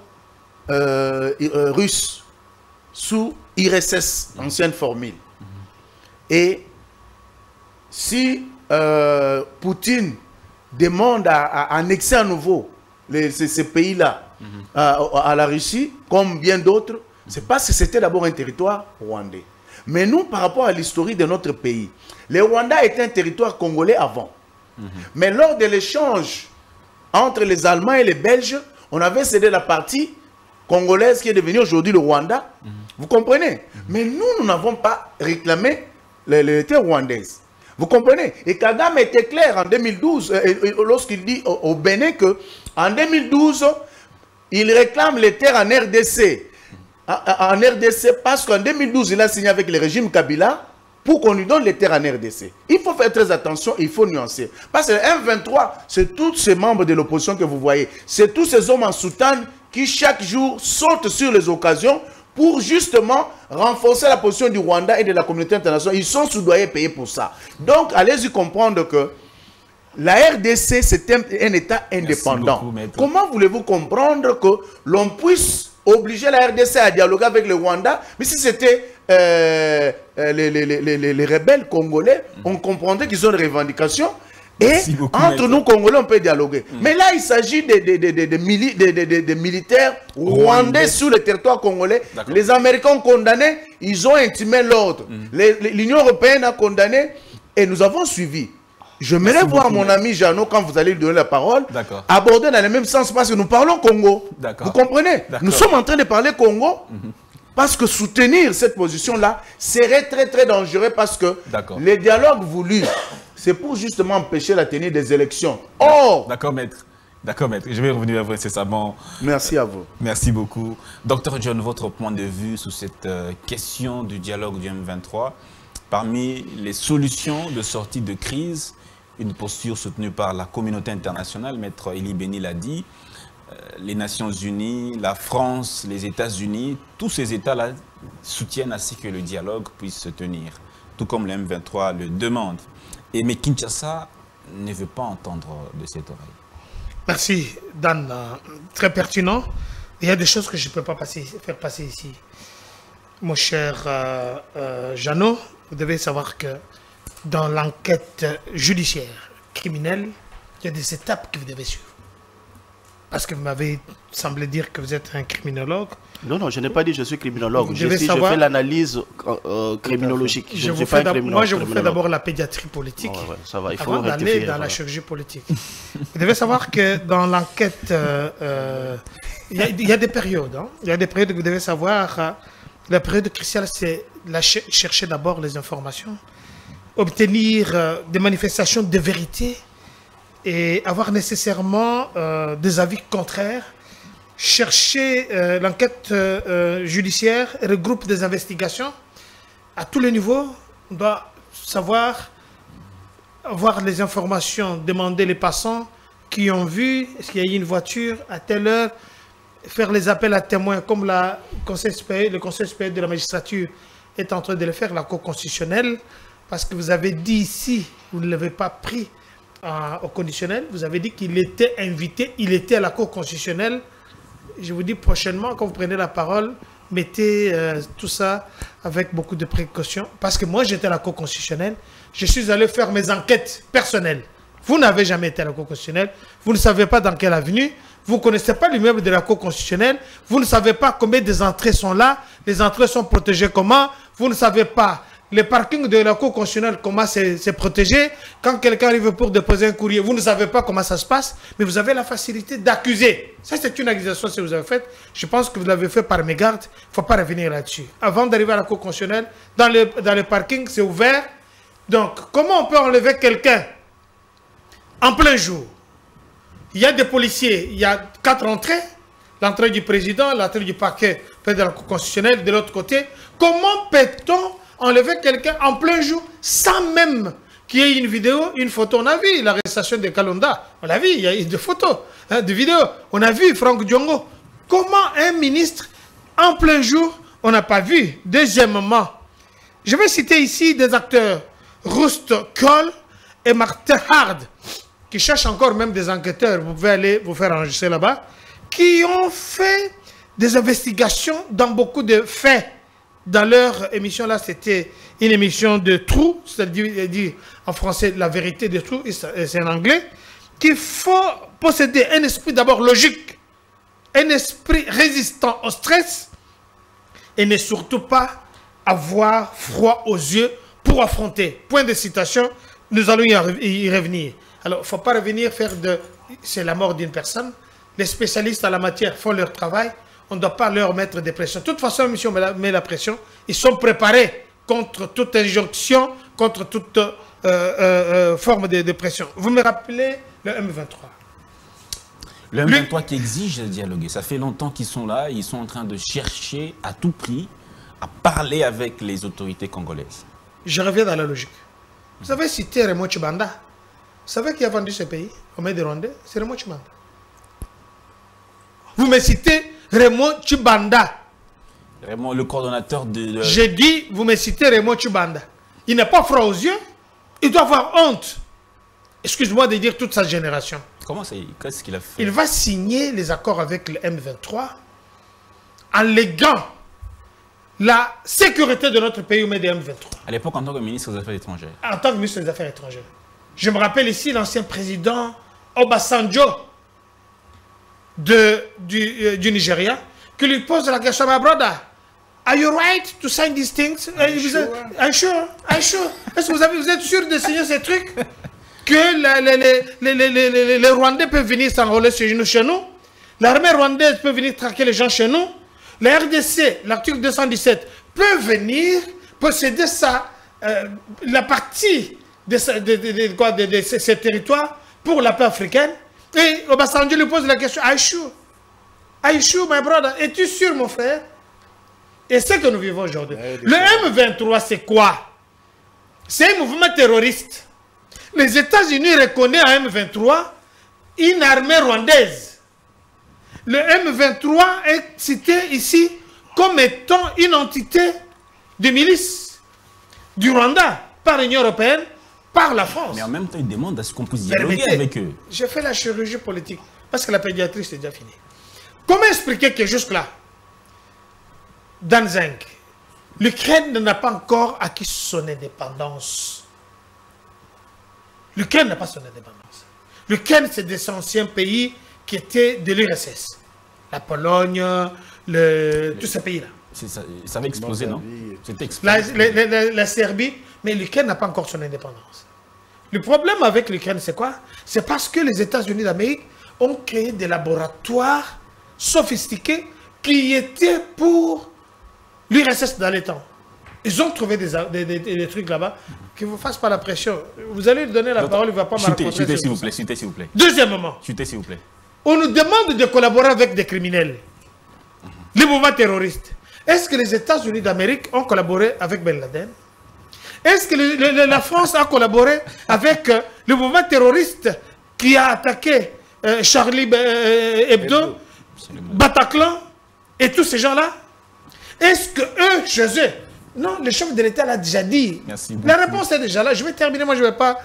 C: russe sous IRSS, ancienne formule. Et si Poutine demande à annexer à nouveau ces pays-là à la Russie, comme bien d'autres, c'est parce que c'était d'abord un territoire rwandais. Mais nous, par rapport à l'histoire de notre pays, le Rwanda était un territoire congolais avant. Mais lors de l'échange entre les Allemands et les Belges, on avait cédé la partie congolaise qui est devenue aujourd'hui le Rwanda. Vous comprenez? Mais nous n'avons pas réclamé les terres rwandaises. Vous comprenez? Et Kagame était clair en 2012, lorsqu'il dit au Bénin qu'en 2012, il réclame les terres en RDC. En RDC, parce qu'en 2012, il a signé avec le régime Kabila pour qu'on lui donne les terres en RDC. Il faut faire très attention, il faut nuancer. Parce que le M23, c'est tous ces membres de l'opposition que vous voyez. C'est tous ces hommes en soutane qui chaque jour sautent sur les occasions pour justement renforcer la position du Rwanda et de la communauté internationale. Ils sont soudoyés payés pour ça. Donc, allez-y comprendre que la RDC, c'est un État indépendant. Beaucoup, comment voulez-vous comprendre que l'on puisse obliger la RDC à dialoguer avec le Rwanda? Mais si c'était les rebelles congolais, on comprendrait qu'ils ont des revendications. Et entre nous, Congolais, on peut dialoguer. Mais là, il s'agit des militaires rwandais sur le territoire congolais. Les Américains ont condamné, ils ont intimé l'ordre. L'Union européenne a condamné et nous avons suivi. J'aimerais voir mon ami Jeannot, quand vous allez lui donner la parole, aborder dans le même sens parce que nous parlons Congo. Vous comprenez? Nous sommes en train de parler Congo parce que soutenir cette position-là serait très dangereux parce que les dialogues voulus, c'est pour justement empêcher la tenue des élections. Or...
B: D'accord, maître. D'accord, maître. Je vais revenir à vous incessamment.
C: Merci à vous.
B: Merci beaucoup. Docteur John, votre point de vue sur cette question du dialogue du M23, parmi les solutions de sortie de crise, une posture soutenue par la communauté internationale, maître Eli Beni l'a dit, les Nations Unies, la France, les États-Unis, tous ces États-là soutiennent à ce que le dialogue puisse se tenir, tout comme le M23 le demande. Mais Kinshasa ne veut pas entendre de cette oreille.
D: Merci, Dan. Très pertinent. Il y a des choses que je ne peux pas faire passer ici. Mon cher Jeannot, vous devez savoir que dans l'enquête judiciaire criminelle, il y a des étapes que vous devez suivre. Parce que vous m'avez semblé dire que vous êtes un criminologue.
E: Non, je n'ai pas dit que je suis criminologue. Je fais l'analyse criminologique.
D: Je vous fais d'abord la pédiatrie politique
E: ça va, il faut
D: avant d'aller dans la chirurgie politique. Vous devez savoir que dans l'enquête, il y a des périodes. Il y a des périodes que vous devez savoir. La période cruciale, c'est chercher d'abord les informations, obtenir des manifestations de vérité et avoir nécessairement des avis contraires. Chercher l'enquête judiciaire regroupe des investigations à tous les niveaux, On doit savoir avoir les informations, demander les passants qui ont vu, est-ce qu'il y a eu une voiture à telle heure, faire les appels à témoins comme le Conseil supérieur de la magistrature est en train de le faire, la Cour constitutionnelle, parce que vous avez dit ici, vous ne l'avez pas pris au conditionnel, vous avez dit qu'il était invité, il était à la Cour constitutionnelle. Je vous dis prochainement, quand vous prenez la parole, mettez tout ça avec beaucoup de précautions. Parce que moi, j'étais à la Cour constitutionnelle. Je suis allé faire mes enquêtes personnelles. Vous n'avez jamais été à la Cour constitutionnelle. Vous ne savez pas dans quelle avenue. Vous ne connaissez pas l'immeuble de la Cour constitutionnelle. Vous ne savez pas combien des entrées sont là. Les entrées sont protégées comment. Vous ne savez pas le parking de la Cour constitutionnelle, comment c'est protégé. Quand quelqu'un arrive pour déposer un courrier, vous ne savez pas comment ça se passe, mais vous avez la facilité d'accuser. Ça, c'est une accusation que vous avez faite. Je pense que vous l'avez fait par mégarde. Il ne faut pas revenir là-dessus. Avant d'arriver à la Cour constitutionnelle, dans le parking, c'est ouvert. Donc, comment on peut enlever quelqu'un en plein jour? Il y a des policiers, il y a 4 entrées. L'entrée du président, l'entrée du parquet, de la Cour constitutionnelle, de l'autre côté. Comment peut-on enlever quelqu'un en plein jour sans même qu'il y ait une vidéo, une photo? On a vu l'arrestation de Kalonda. On l'a vu, il y a eu des photos, des vidéos. On a vu Franck Diongo. Comment un ministre en plein jour, on n'a pas vu? Deuxièmement, je vais citer ici des acteurs, Rust Kohl et Martin Hard, qui cherchent encore même des enquêteurs, vous pouvez aller vous faire enregistrer là-bas, qui ont fait des investigations dans beaucoup de faits. Dans leur émission là, c'était une émission de trou, c'est-à-dire en français la vérité de trou, c'est en anglais, qu'il faut posséder un esprit d'abord logique, un esprit résistant au stress, et ne surtout pas avoir froid aux yeux pour affronter. Point de citation, nous allons y revenir. Alors, il ne faut pas revenir faire de... C'est la mort d'une personne. Les spécialistes en la matière font leur travail. On ne doit pas leur mettre des pressions. De toute façon, même si on met la pression, ils sont préparés contre toute injonction, contre toute forme de pression. Vous me rappelez le M23.
B: Le M23 qui exige de dialoguer. Ça fait longtemps qu'ils sont là. Ils sont en train de chercher à tout prix à parler avec les autorités congolaises.
D: Je reviens dans la logique. Vous avez cité Raymond Tchibanda. Vous savez qui a vendu ce pays au mains des Rwandais? C'est Raymond Tchibanda. Vous me citez Raymond Tchibanda.
B: Raymond, le coordonnateur de...
D: J'ai dit, vous me citez Raymond Tchibanda. Il n'a pas froid aux yeux. Il doit avoir honte. Excuse-moi de dire toute sa génération.
B: Comment ça? Qu'est-ce qu'il a fait?
D: Il va signer les accords avec le M23 en léguant la sécurité de notre pays au mains des M23.
B: À l'époque, en tant que ministre des Affaires étrangères.
D: En tant que ministre des Affaires étrangères. Je me rappelle ici l'ancien président Obasanjo du Nigeria qui lui pose la question, my brother, are you right to sign these things? I'm sure. Est-ce que vous êtes sûr de signer ces trucs? Que les Rwandais peuvent venir s'enrôler chez nous? L'armée rwandaise peut venir traquer les gens chez nous? La RDC, l'article 217, peut venir posséder la partie de ces territoires pour la paix africaine? Et Obasanjo lui pose la question, are you sure, my brother? Es-tu sûr, mon frère? Et c'est ce que nous vivons aujourd'hui. Le M23, c'est quoi? C'est un mouvement terroriste. Les États-Unis reconnaissent à M23 une armée rwandaise. Le M23 est cité ici comme étant une entité de milice du Rwanda par l'Union européenne, par la France.
B: Mais en même temps, ils demandent à ce qu'on puisse dialoguer avec eux.
D: J'ai fait la chirurgie politique parce que la pédiatrie, c'est déjà fini. Comment expliquer que jusque-là, dans Zinc, l'Ukraine n'a pas encore acquis son indépendance? L'Ukraine n'a pas son indépendance. L'Ukraine, c'est des anciens pays qui étaient de l'URSS. La Pologne, tous ces pays-là.
B: Ça avait explosé, non? C'était explosé.
D: La Serbie, mais l'Ukraine n'a pas encore son indépendance. Le problème avec l'Ukraine, c'est quoi? C'est parce que les États-Unis d'Amérique ont créé des laboratoires sophistiqués qui étaient pour l'URSS dans les temps. Ils ont trouvé des trucs là-bas qui ne vous fassent pas la pression. Vous allez lui donner la parole, il ne va pas me raconter.
B: Chutez, s'il vous plaît, s'il vous plaît.
D: Deuxièmement,
B: Chutez, s'il vous plaît.
D: On nous demande de collaborer avec des criminels, les mouvements terroristes. Est-ce que les États-Unis d'Amérique ont collaboré avec Ben Laden? Est-ce que la France a collaboré avec le mouvement terroriste qui a attaqué Charlie Hebdo, Bataclan et tous ces gens-là? Est-ce que eux, chez eux, non, le chef de l'État l'a déjà dit. La réponse est déjà là. Je vais terminer. Moi, je ne vais pas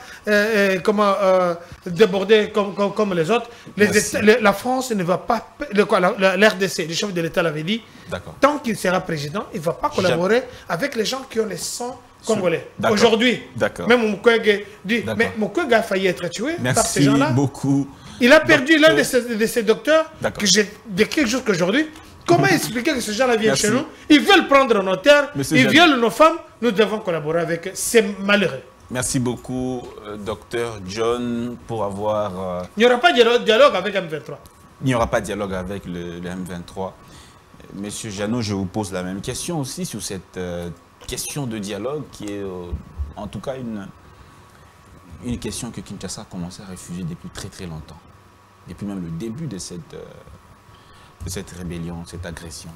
D: déborder comme les autres. La France ne va pas... L'RDC, le chef de l'État l'avait dit. Tant qu'il sera président, il ne va pas collaborer avec les gens qui ont les sang congolais. Aujourd'hui, même Mukwege dit, mais Mukwege a failli être tué par ces gens-là.
B: Merci beaucoup.
D: Il a perdu l'un de ses docteurs que j'ai décrit jusqu'à aujourd'hui. Comment expliquer que ces gens-là viennent chez nous? Ils veulent prendre nos terres, ils violent nos femmes. Nous devons collaborer avec eux. C'est malheureux.
B: Merci beaucoup, docteur John, pour avoir...
D: Il n'y aura pas de dialogue avec M23.
B: Il n'y aura pas de dialogue avec le M23. Monsieur Jeannot, je vous pose la même question aussi sur cette question de dialogue qui est en tout cas une question que Kinshasa a commencé à refuser depuis très très longtemps. Depuis même le début de cette rébellion, cette agression.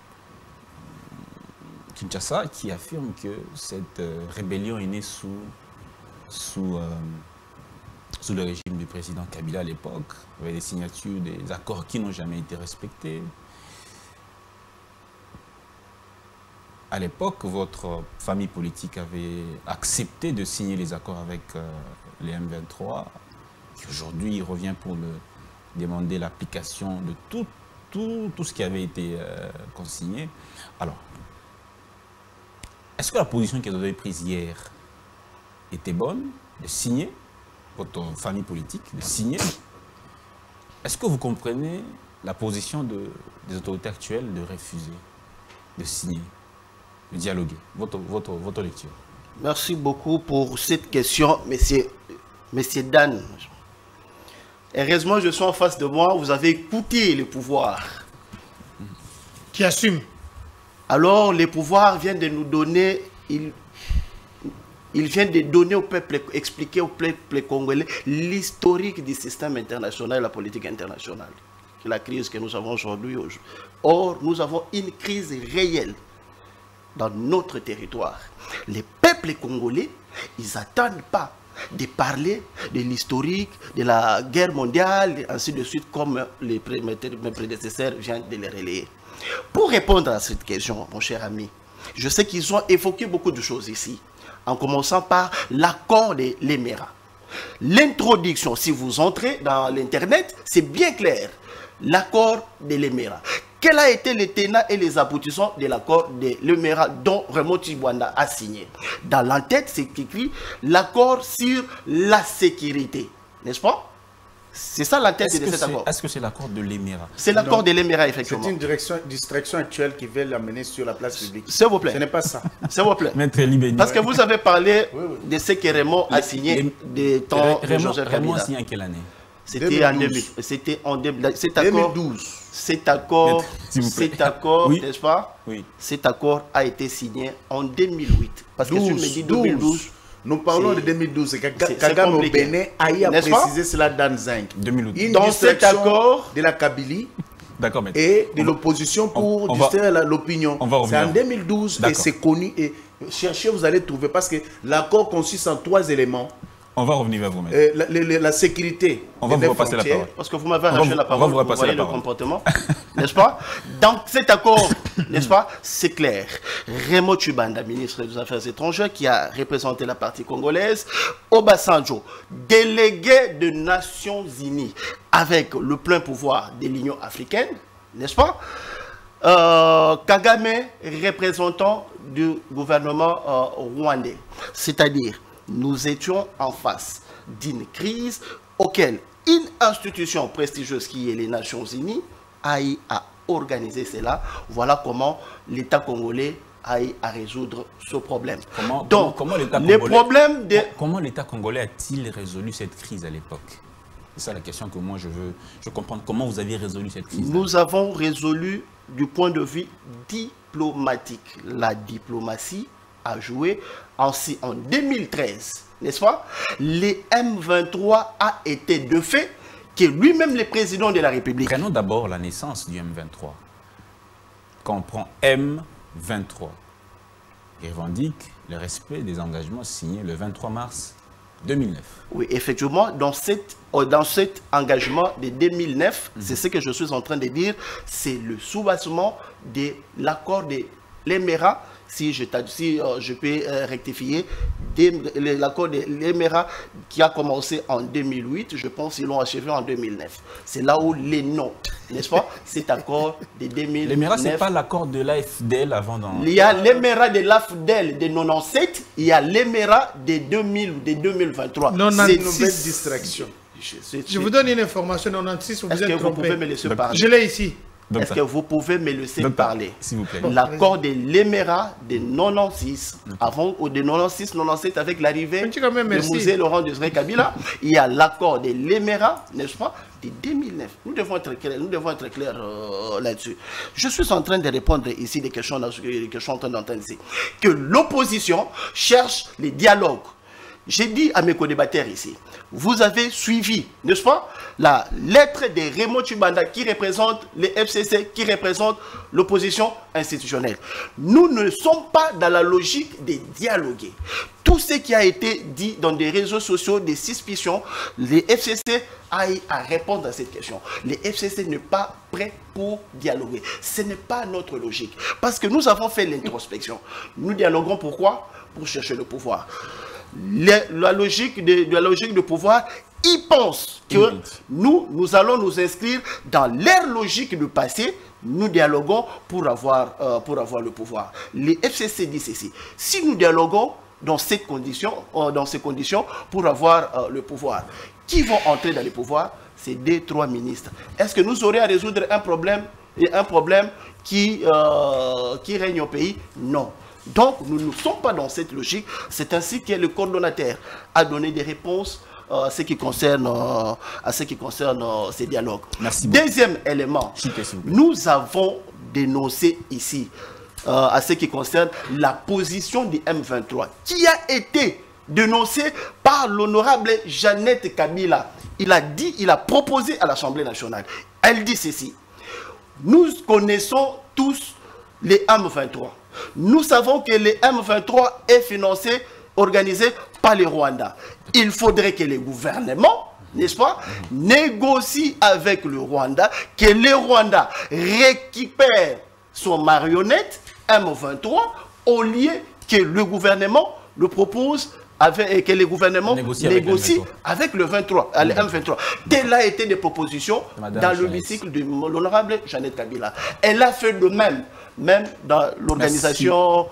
B: Kinshasa qui affirme que cette rébellion est née sous le régime du président Kabila à l'époque, avec des signatures, des accords qui n'ont jamais été respectés. À l'époque, votre famille politique avait accepté de signer les accords avec les M23. Aujourd'hui, il revient pour demander l'application de tout ce qui avait été consigné. Alors, est-ce que la position que vous avez prise hier était bonne, de signer, votre famille politique, de signer? Est-ce que vous comprenez la position des autorités actuelles de refuser, de signer, de dialoguer? Votre lecture.
E: Merci beaucoup pour cette question, monsieur Dan. Heureusement, je suis en face de moi, vous avez écouté le pouvoir.
D: Qui assume.
E: Alors, le pouvoir vient de nous donner, il vient de donner au peuple, expliquer au peuple congolais l'historique du système international et la politique internationale. La crise que nous avons aujourd'hui. Or, nous avons une crise réelle dans notre territoire. Les peuples congolais, ils n'attendent pas de parler de l'historique, de la guerre mondiale, ainsi de suite, comme mes prédécesseurs viennent de les relayer. Pour répondre à cette question, mon cher ami, je sais qu'ils ont évoqué beaucoup de choses ici, en commençant par l'accord de l'Émirat. L'introduction, si vous entrez dans l'Internet, c'est bien clair. L'accord de l'Émirat. Quel a été les tenants et les aboutissants de l'accord de l'Émirat dont Raymond Tchibouanda a signé? Dans l'entête, c'est écrit l'accord sur la sécurité. N'est-ce pas? C'est ça l'entête de cet accord.
B: Est-ce que c'est l'accord de l'Émirat?
E: C'est l'accord de l'Émirat, effectivement.
C: C'est une distraction actuelle qui veut l'amener sur la place publique.
E: S'il vous plaît.
C: Ce n'est pas ça.
E: S'il vous plaît.
B: Maître Libéni.
E: Parce que vous avez parlé de ce que Raymond a signé des temps de Joseph Kabila.
B: Raymond a signé en quelle année?
E: C'était en 2000. C'était en 2012. Cet accord,
B: oui.
E: N'est-ce pas?
B: Oui.
E: Cet accord a été signé en 2008. Parce que si je me dis 2012,
C: nous parlons de 2012. Kagame au Bénin a précisé cela dans Zinc.
B: 2012.
E: Dans cet accord
C: de la Kabylie
B: mais
C: et de l'opposition pour distraire l'opinion. C'est en 2012 et c'est connu. Et cherchez, vous allez trouver. Parce que l'accord consiste en 3 éléments.
B: On va revenir vers vous, maître.
C: La sécurité.
B: On va vous repasser la parole.
E: Parce que vous m'avez arraché la parole,
B: vous voyez
E: le comportement. N'est-ce pas? Dans cet accord, n'est-ce pas? C'est clair. Raymond Tchibouanda, ministre des Affaires étrangères, qui a représenté la partie congolaise, Obasanjo, délégué des Nations Unies, avec le plein pouvoir de l'Union africaine, n'est-ce pas? Kagame, représentant du gouvernement rwandais. C'est-à-dire, nous étions en face d'une crise auquel une institution prestigieuse qui est les Nations Unies a organisé cela. Voilà comment l'État congolais a résoudre ce problème.
B: Comment l'État congolais a-t-il résolu cette crise à l'époque? C'est ça la question que moi je veux comprendre. Comment vous avez résolu cette crise?
E: Nous avons résolu du point de vue diplomatique. La diplomatie a joué ainsi en 2013, n'est-ce pas? Les M23 a été de fait que lui-même le président de la République.
B: Prenons d'abord la naissance du M23. Quand on prend M23, Il revendique le respect des engagements signés le 23 mars 2009.
E: Oui, effectivement, dans cet engagement de 2009, c'est ce que je suis en train de dire, c'est le soubassement de l'accord de l'Émirat, si je peux rectifier, l'accord de l'Émirat qui a commencé en 2008, je pense qu'ils l'ont achevé en 2009. C'est là où les noms, n'est-ce pas, cet accord de 2009.
B: L'Émirat, ce n'est pas l'accord de l'AFDL avant dans...
E: Il y a l'Émirat de l'AFDL de 97, il y a l'Émirat de 2023.
C: C'est une nouvelle distraction.
D: Je vous donne une information, 96, vous êtes trompé.
E: Est-ce que vous pouvez me laisser parler?
D: Je l'ai ici.
E: Est-ce que vous pouvez me laisser parler?
B: S'il vous plaît.
E: L'accord de l'Émirat de 96, avant ou de 96-97 avec l'arrivée du musée Laurent Désiré Kabila, il y a l'accord de l'Émirat, n'est-ce pas, de 2009. Nous devons être clairs là-dessus. Je suis en train de répondre ici des questions que je suis en train d'entendre ici. Que l'opposition cherche les dialogues. J'ai dit à mes co-débatteurs ici, vous avez suivi, n'est-ce pas, la lettre de Raymond Tshibanda qui représente les FCC, qui représente l'opposition institutionnelle. Nous ne sommes pas dans la logique de dialoguer. Tout ce qui a été dit dans des réseaux sociaux, des suspicions, les FCC aillent à répondre à cette question. Les FCC n'est pas prêt pour dialoguer. Ce n'est pas notre logique. Parce que nous avons fait l'introspection. Nous dialoguons pourquoi? Pour chercher le pouvoir. La logique de pouvoir, ils pensent que nous allons nous inscrire dans leur logique du passé. Nous dialoguons pour avoir le pouvoir. Les FCC disent ceci. Si nous dialoguons dans ces conditions pour avoir le pouvoir, qui vont entrer dans le pouvoir? C'est 2-3 ministres. Est-ce que nous aurions à résoudre un problème qui règne au pays? Non. Donc, nous ne sommes pas dans cette logique. C'est ainsi que le coordonnateur a donné des réponses à ce qui concerne ces dialogues.
B: Merci beaucoup.
E: Deuxième élément, nous avons dénoncé ici à ce qui concerne la position du M23 qui a été dénoncée par l'honorable Jeannette Kabila. Il a proposé à l'Assemblée nationale. Elle dit ceci. Nous connaissons tous les M23. Nous savons que le M23 est financé, organisé par le Rwanda. Il faudrait que les gouvernements, n'est-ce pas, négocient avec le Rwanda, que le Rwanda récupère son marionnette M23 au lieu que le gouvernement le propose et que les gouvernements négocient avec le M23. Telle a été des propositions dans le l'hémicycle de l'honorable Jeannette Kabila. Elle a fait de même dans l'organisation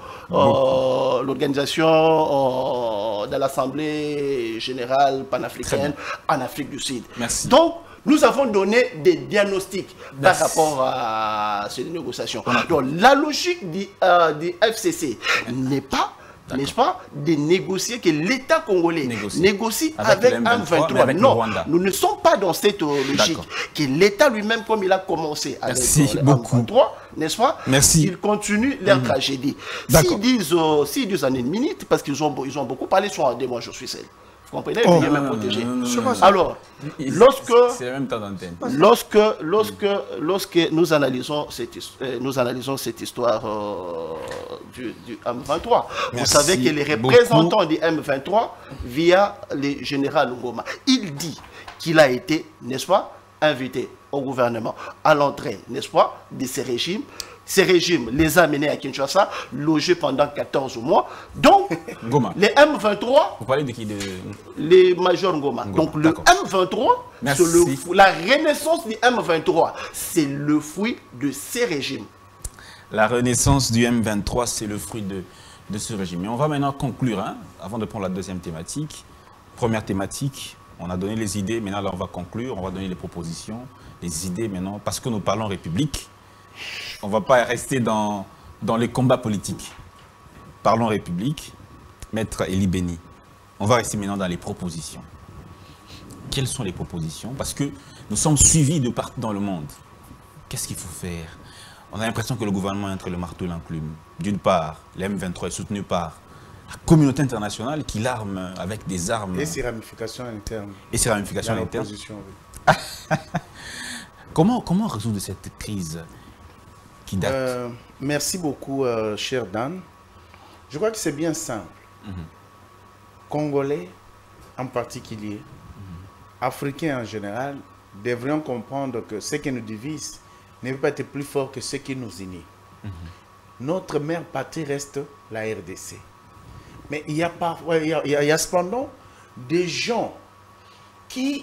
E: de l'Assemblée générale panafricaine en Afrique du Sud.
B: Merci.
E: Donc, nous avons donné des diagnostics par rapport à ces négociations. Donc, la logique du FCC n'est pas, n'est-ce pas, de négocier, que l'État congolais négocie avec M23. Non, nous ne sommes pas dans cette logique. Que l'État lui-même, comme il a commencé avec M23, n'est-ce pas, il continue leur tragédie. S'ils disent en une minute, parce qu'ils ont beaucoup parlé sur des mois, je suis seul. Vous comprenez? Il est même protégé. Alors, lorsque nous analysons cette histoire du M23, vous savez que les représentants du M23, via le général Ngoma, il dit qu'il a été, n'est-ce pas, invité au gouvernement à l'entrée, n'est-ce pas, de ces régimes. Ces régimes les a menés à Kinshasa, logés pendant 14 mois. Donc, les M23...
B: Vous parlez de qui?
E: Les majors Ngoma. Donc, le M23, la renaissance du M23, c'est le fruit de ces régimes.
B: La renaissance du M23, c'est le fruit de ce régime. Et on va maintenant conclure, avant de prendre la deuxième thématique. Première thématique, on a donné les idées, maintenant là, on va conclure, on va donner les propositions, les idées maintenant, parce que nous parlons République. On ne va pas rester dans les combats politiques. Parlons République. Maître Elie Béni, on va rester maintenant dans les propositions. Quelles sont les propositions? Parce que nous sommes suivis de partout dans le monde. Qu'est-ce qu'il faut faire? On a l'impression que le gouvernement est entre le marteau et l'enclume. D'une part, le M23 est soutenu par la communauté internationale qui l'arme avec des armes.
C: Et ses ramifications internes.
B: Et ses ramifications internes.
C: Oui.
B: Comment résoudre cette crise qui date?
C: Merci beaucoup, cher Dan. Je crois que c'est bien simple. Congolais en particulier, Africains en général, devrions comprendre que ce qui nous divise ne peut pas être plus fort que ce qui nous unit. Notre mère patrie reste la RDC. Mais il y a cependant des gens qui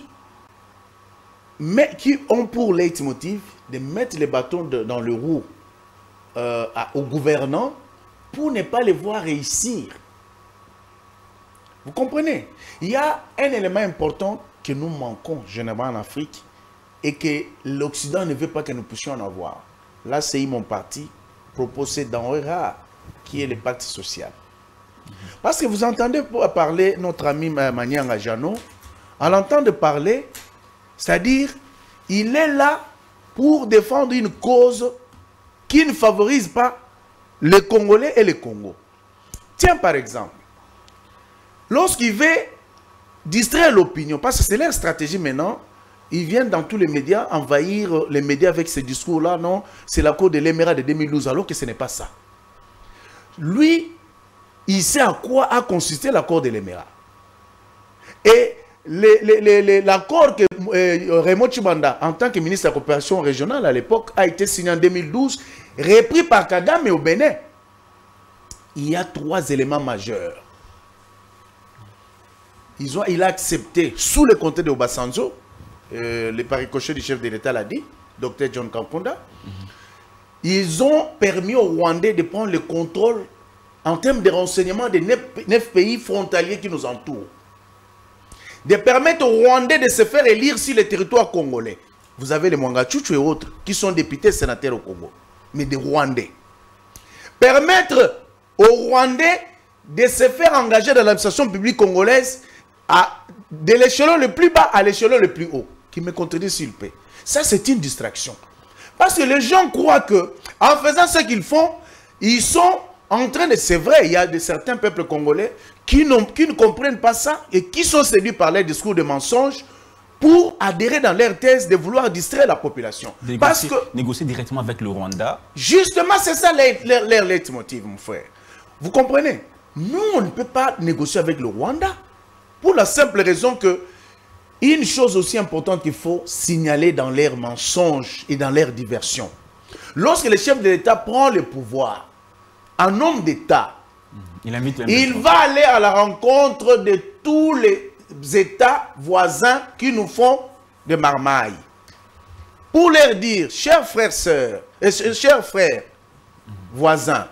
C: ont pour leitmotiv de mettre les bâtons dans le roue aux gouvernants pour ne pas les voir réussir. Vous comprenez? Il y a un élément important que nous manquons généralement en Afrique et que l'Occident ne veut pas que nous puissions en avoir. Là, c'est mon parti proposé dans OERA, qui est le pacte social. Parce que vous entendez parler notre ami Manianga Jano, à l'entendre parler, c'est-à-dire, il est là pour défendre une cause qui ne favorise pas les Congolais et le Congo. Tiens, par exemple, lorsqu'il veut distraire l'opinion, parce que c'est leur stratégie maintenant, ils viennent dans tous les médias envahir les médias avec ces discours-là, non, c'est l'accord de l'Émirat de 2012, alors que ce n'est pas ça. Lui, il sait à quoi a consisté l'accord de l'Émirat. Et l'accord que Raymond Tshibanda, en tant que ministre de la coopération régionale à l'époque, a été signé en 2012, repris par Kagame au Bénin. Il y a 3 éléments majeurs. Il a accepté, sous le comté de Obasanjo, le paricochet du chef de l'État l'a dit, Dr John Kampunda, ils ont permis aux Rwandais de prendre le contrôle en termes de renseignement des 9 pays frontaliers qui nous entourent. De permettre aux Rwandais de se faire élire sur le territoire congolais. Vous avez les Mwangachuchu et autres qui sont députés sénateurs au Congo, mais des Rwandais. Permettre aux Rwandais de se faire engager dans l'administration publique congolaise de l'échelon le plus bas à l'échelon le plus haut. Qui me contredit s'il plaît. Ça, c'est une distraction. Parce que les gens croient que en faisant ce qu'ils font, ils sont en train de... C'est vrai, il y a certains peuples congolais qui ne comprennent pas ça et qui sont séduits par les discours de mensonges pour adhérer dans leur thèse de vouloir distraire la population.
B: Négocier directement avec le Rwanda.
C: Justement, c'est ça leur leitmotiv, mon frère. Vous comprenez? Nous, on ne peut pas négocier avec le Rwanda pour la simple raison que une chose aussi importante qu'il faut signaler dans leurs mensonges et dans leurs diversions. Lorsque le chef de l'État prend le pouvoir, un homme d'État, il va aller à la rencontre de tous les États voisins qui nous font des marmailles. Pour leur dire, chers frères, sœurs, chers frères, voisins,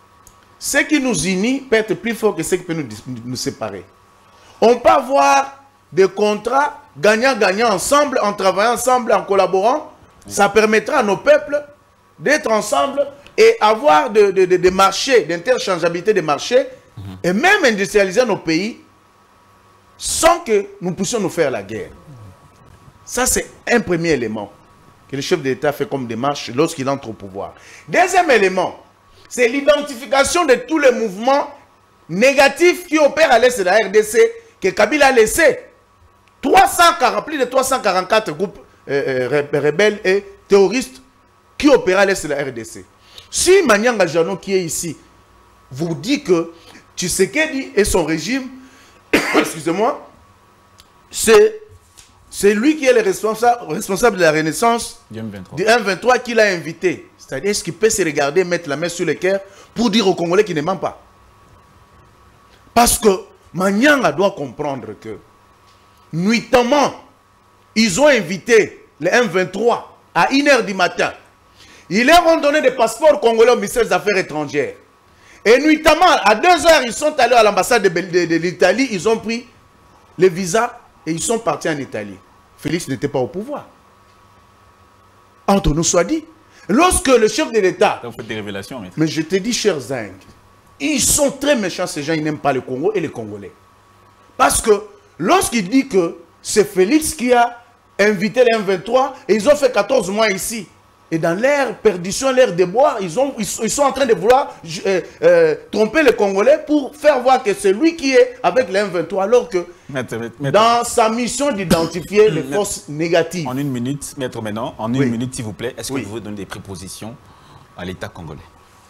C: ce qui nous unit peut être plus fort que ce qui peut nous séparer. On peut avoir des contrats gagnant-gagnant ensemble, en travaillant ensemble, en collaborant. Ça permettra à nos peuples d'être ensemble et avoir des marchés, d'interchangeabilité des marchés, et même industrialiser nos pays sans que nous puissions nous faire la guerre. Ça, c'est un premier élément que le chef de l'État fait comme démarche lorsqu'il entre au pouvoir. Deuxième élément, c'est l'identification de tous les mouvements négatifs qui opèrent à l'est de la RDC que Kabila a laissé. Plus de 344 groupes rebelles et terroristes qui opèrent à l'est de la RDC. Si Manianga Jano qui est ici vous dit que Tshisekedi et son régime, excusez-moi, c'est lui qui est le responsable de la renaissance du M23 qu'il a invité. C'est-à-dire, est-ce qu'il peut se regarder, mettre la main sur le cœur pour dire aux Congolais qu'il ne ment pas? Parce que Manianga doit comprendre que, nuitamment, ils ont invité le M23 à 1 h du matin. Ils leur ont donné des passeports congolais au ministère des Affaires étrangères. Et nuitamment, à 2 h, ils sont allés à l'ambassade de l'Italie, ils ont pris les visas et ils sont partis en Italie. Félix n'était pas au pouvoir. Entre nous soit dit. Lorsque le chef de l'État...
B: Vous faites des révélations, maître.
C: Mais je te dis, chers Zing, ils sont très méchants, ces gens, ils n'aiment pas le Congo et les Congolais. Parce que lorsqu'il dit que c'est Félix qui a invité les M23, et ils ont fait 14 mois ici. Et dans leur perdition, leur déboire, ils sont en train de vouloir tromper les Congolais pour faire voir que c'est lui qui est avec les M23, alors que dans sa mission d'identifier les forces négatives.
B: En 1 minute, maître, maintenant, en 1 minute, s'il vous plaît, est-ce que vous pouvez donner des prépositions à l'État congolais?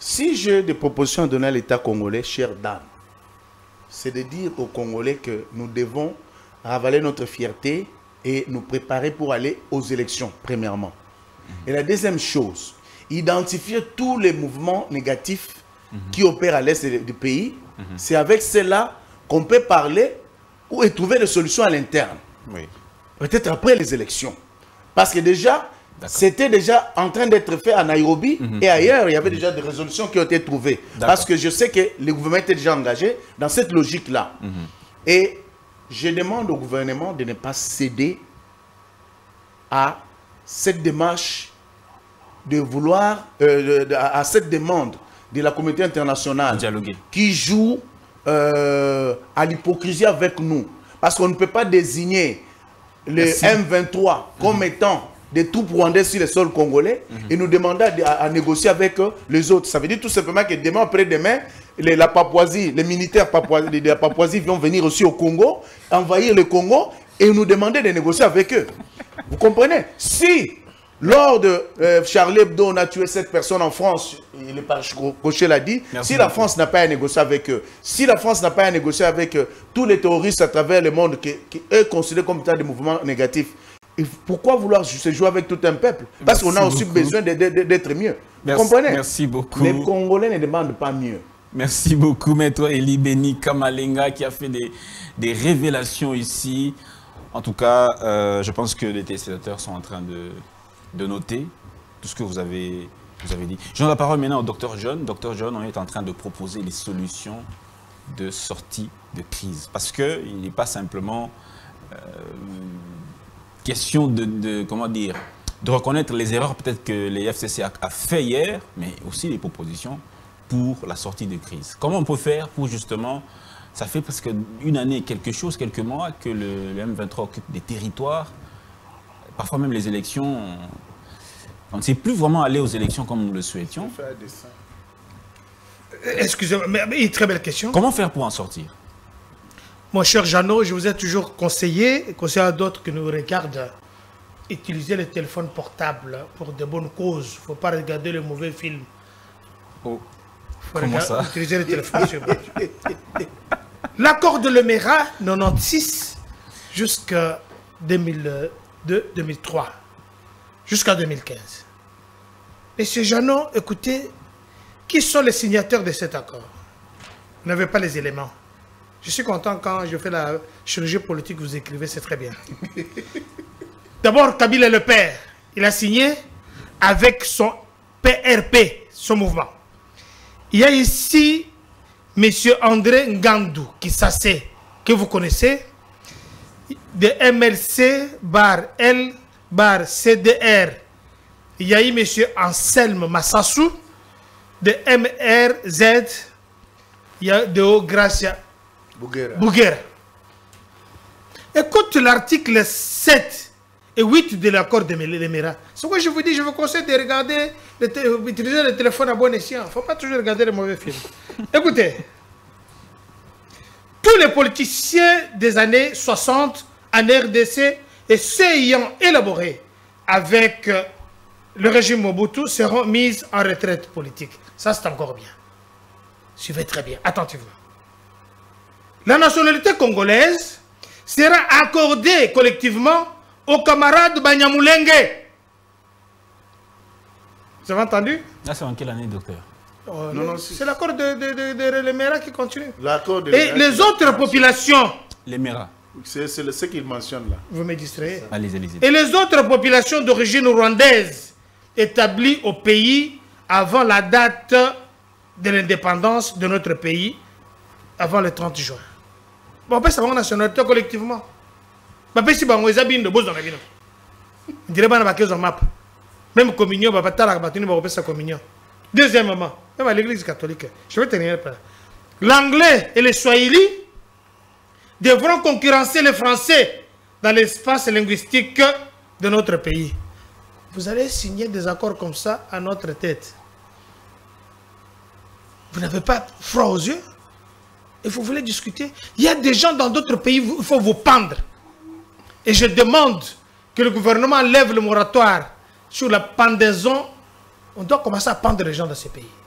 C: Si j'ai des propositions à donner à l'État congolais, cher Dan, c'est de dire aux Congolais que nous devons ravaler notre fierté et nous préparer pour aller aux élections, premièrement. Et la deuxième chose, identifier tous les mouvements négatifs qui opèrent à l'est du pays. C'est avec cela qu'on peut parler ou trouver des solutions à l'interne.
B: Oui.
C: Peut-être après les élections. Parce que déjà, c'était déjà en train d'être fait à Nairobi et ailleurs, il y avait déjà des résolutions qui ont été trouvées. Parce que je sais que le gouvernement était déjà engagé dans cette logique-là. Et je demande au gouvernement de ne pas céder à cette démarche de vouloir, à cette demande de la communauté internationale qui joue à l'hypocrisie avec nous. Parce qu'on ne peut pas désigner le M23 comme étant des troupes rwandaises sur le sol congolais et nous demander à négocier avec les autres. Ça veut dire tout simplement que demain, après-demain, la Papouasie, les militaires de la Papouasie vont venir aussi au Congo, envahir le Congo et nous demander de négocier avec eux. Vous comprenez? Si, lors de Charlie Hebdo, on a tué 7 personnes en France, le page Cochet l'a dit, si la France n'a pas à négocier avec eux, si la France n'a pas à négocier avec tous les terroristes à travers le monde qui eux considérés comme étant des mouvements négatifs, pourquoi vouloir se jouer avec tout un peuple? Parce qu'on a aussi besoin d'être mieux. Vous comprenez?
B: Merci beaucoup.
C: Les Congolais ne demandent pas mieux.
B: Merci beaucoup, Maître Eli Beni Kamalenga, qui a fait des révélations ici. En tout cas, je pense que les téléspectateurs sont en train de noter tout ce que vous avez dit. Je donne la parole maintenant au Dr John. Dr John, on est en train de proposer les solutions de sortie de crise. Parce qu'il n'est pas simplement question comment dire, de reconnaître les erreurs peut-être que les FCC a fait hier, mais aussi les propositions pour la sortie de crise. Comment on peut faire pour justement, ça fait presque une année, quelques mois que le M23 occupe des territoires, parfois même les élections, on ne sait plus vraiment aller aux élections comme nous le souhaitions.
D: Excusez-moi, mais une très belle question.
B: Comment faire pour en sortir?
D: Mon cher Jeannot, je vous ai toujours conseillé, et conseillé à d'autres qui nous regardent, utiliser le téléphone portable pour de bonnes causes. Il ne faut pas regarder le mauvais film.
B: Oh.
D: Il faut utiliser le téléphone. L'accord de Lemera, 96, jusqu'à 2002-2003, jusqu'à 2015. Monsieur Jeannot, écoutez, qui sont les signataires de cet accord? Vous n'avez pas les éléments. Je suis content quand je fais la chirurgie politique, vous écrivez, c'est très bien. D'abord, Kabila le père, il a signé avec son PRP, son mouvement. Il y a ici M. André Ngandou, qui s'assait, que vous connaissez, de MLC-L-CDR. Il y a eu M. Anselme Massassou, de MRZ, il y a de Gracia Bouguera. Écoute l'article 7 et 8 de l'accord de Lemera. C'est pourquoi je vous dis, je vous conseille de regarder, d'utiliser le téléphone à bon escient. Il ne faut pas toujours regarder les mauvais films. Écoutez, tous les politiciens des années 60 en RDC et ceux ayant élaboré avec le régime Mobutu seront mis en retraite politique. Ça, c'est encore bien. Suivez très bien, attentivement. La nationalité congolaise sera accordée collectivement aux camarades Banyamulenge. Vous avez entendu?
B: Là, c'est en quelle année, docteur?
D: C'est l'accord de Lemera qui continue.
C: Et
D: les autres populations...
B: Lemera.
C: C'est ce qu'il mentionne là.
D: Vous me distrayez.
B: Allez-y.
D: Et les autres populations d'origine rwandaise établies au pays avant la date de l'indépendance de notre pays, avant le 30 juin. Bon, après, ça va en nationalité collectivement. Après, si on est bien de boss dans la ville. On dirait que map. Même communion, on va pas sa communion. Deuxièmement, même à l'église catholique, je vais tenir par là. L'anglais et le swahili devront concurrencer les français dans l'espace linguistique de notre pays. Vous allez signer des accords comme ça à notre tête. Vous n'avez pas froid aux yeux? Et vous voulez discuter? Il y a des gens dans d'autres pays, il faut vous pendre. Et je demande que le gouvernement lève le moratoire sur la pendaison. On doit commencer à pendre les gens dans ces pays.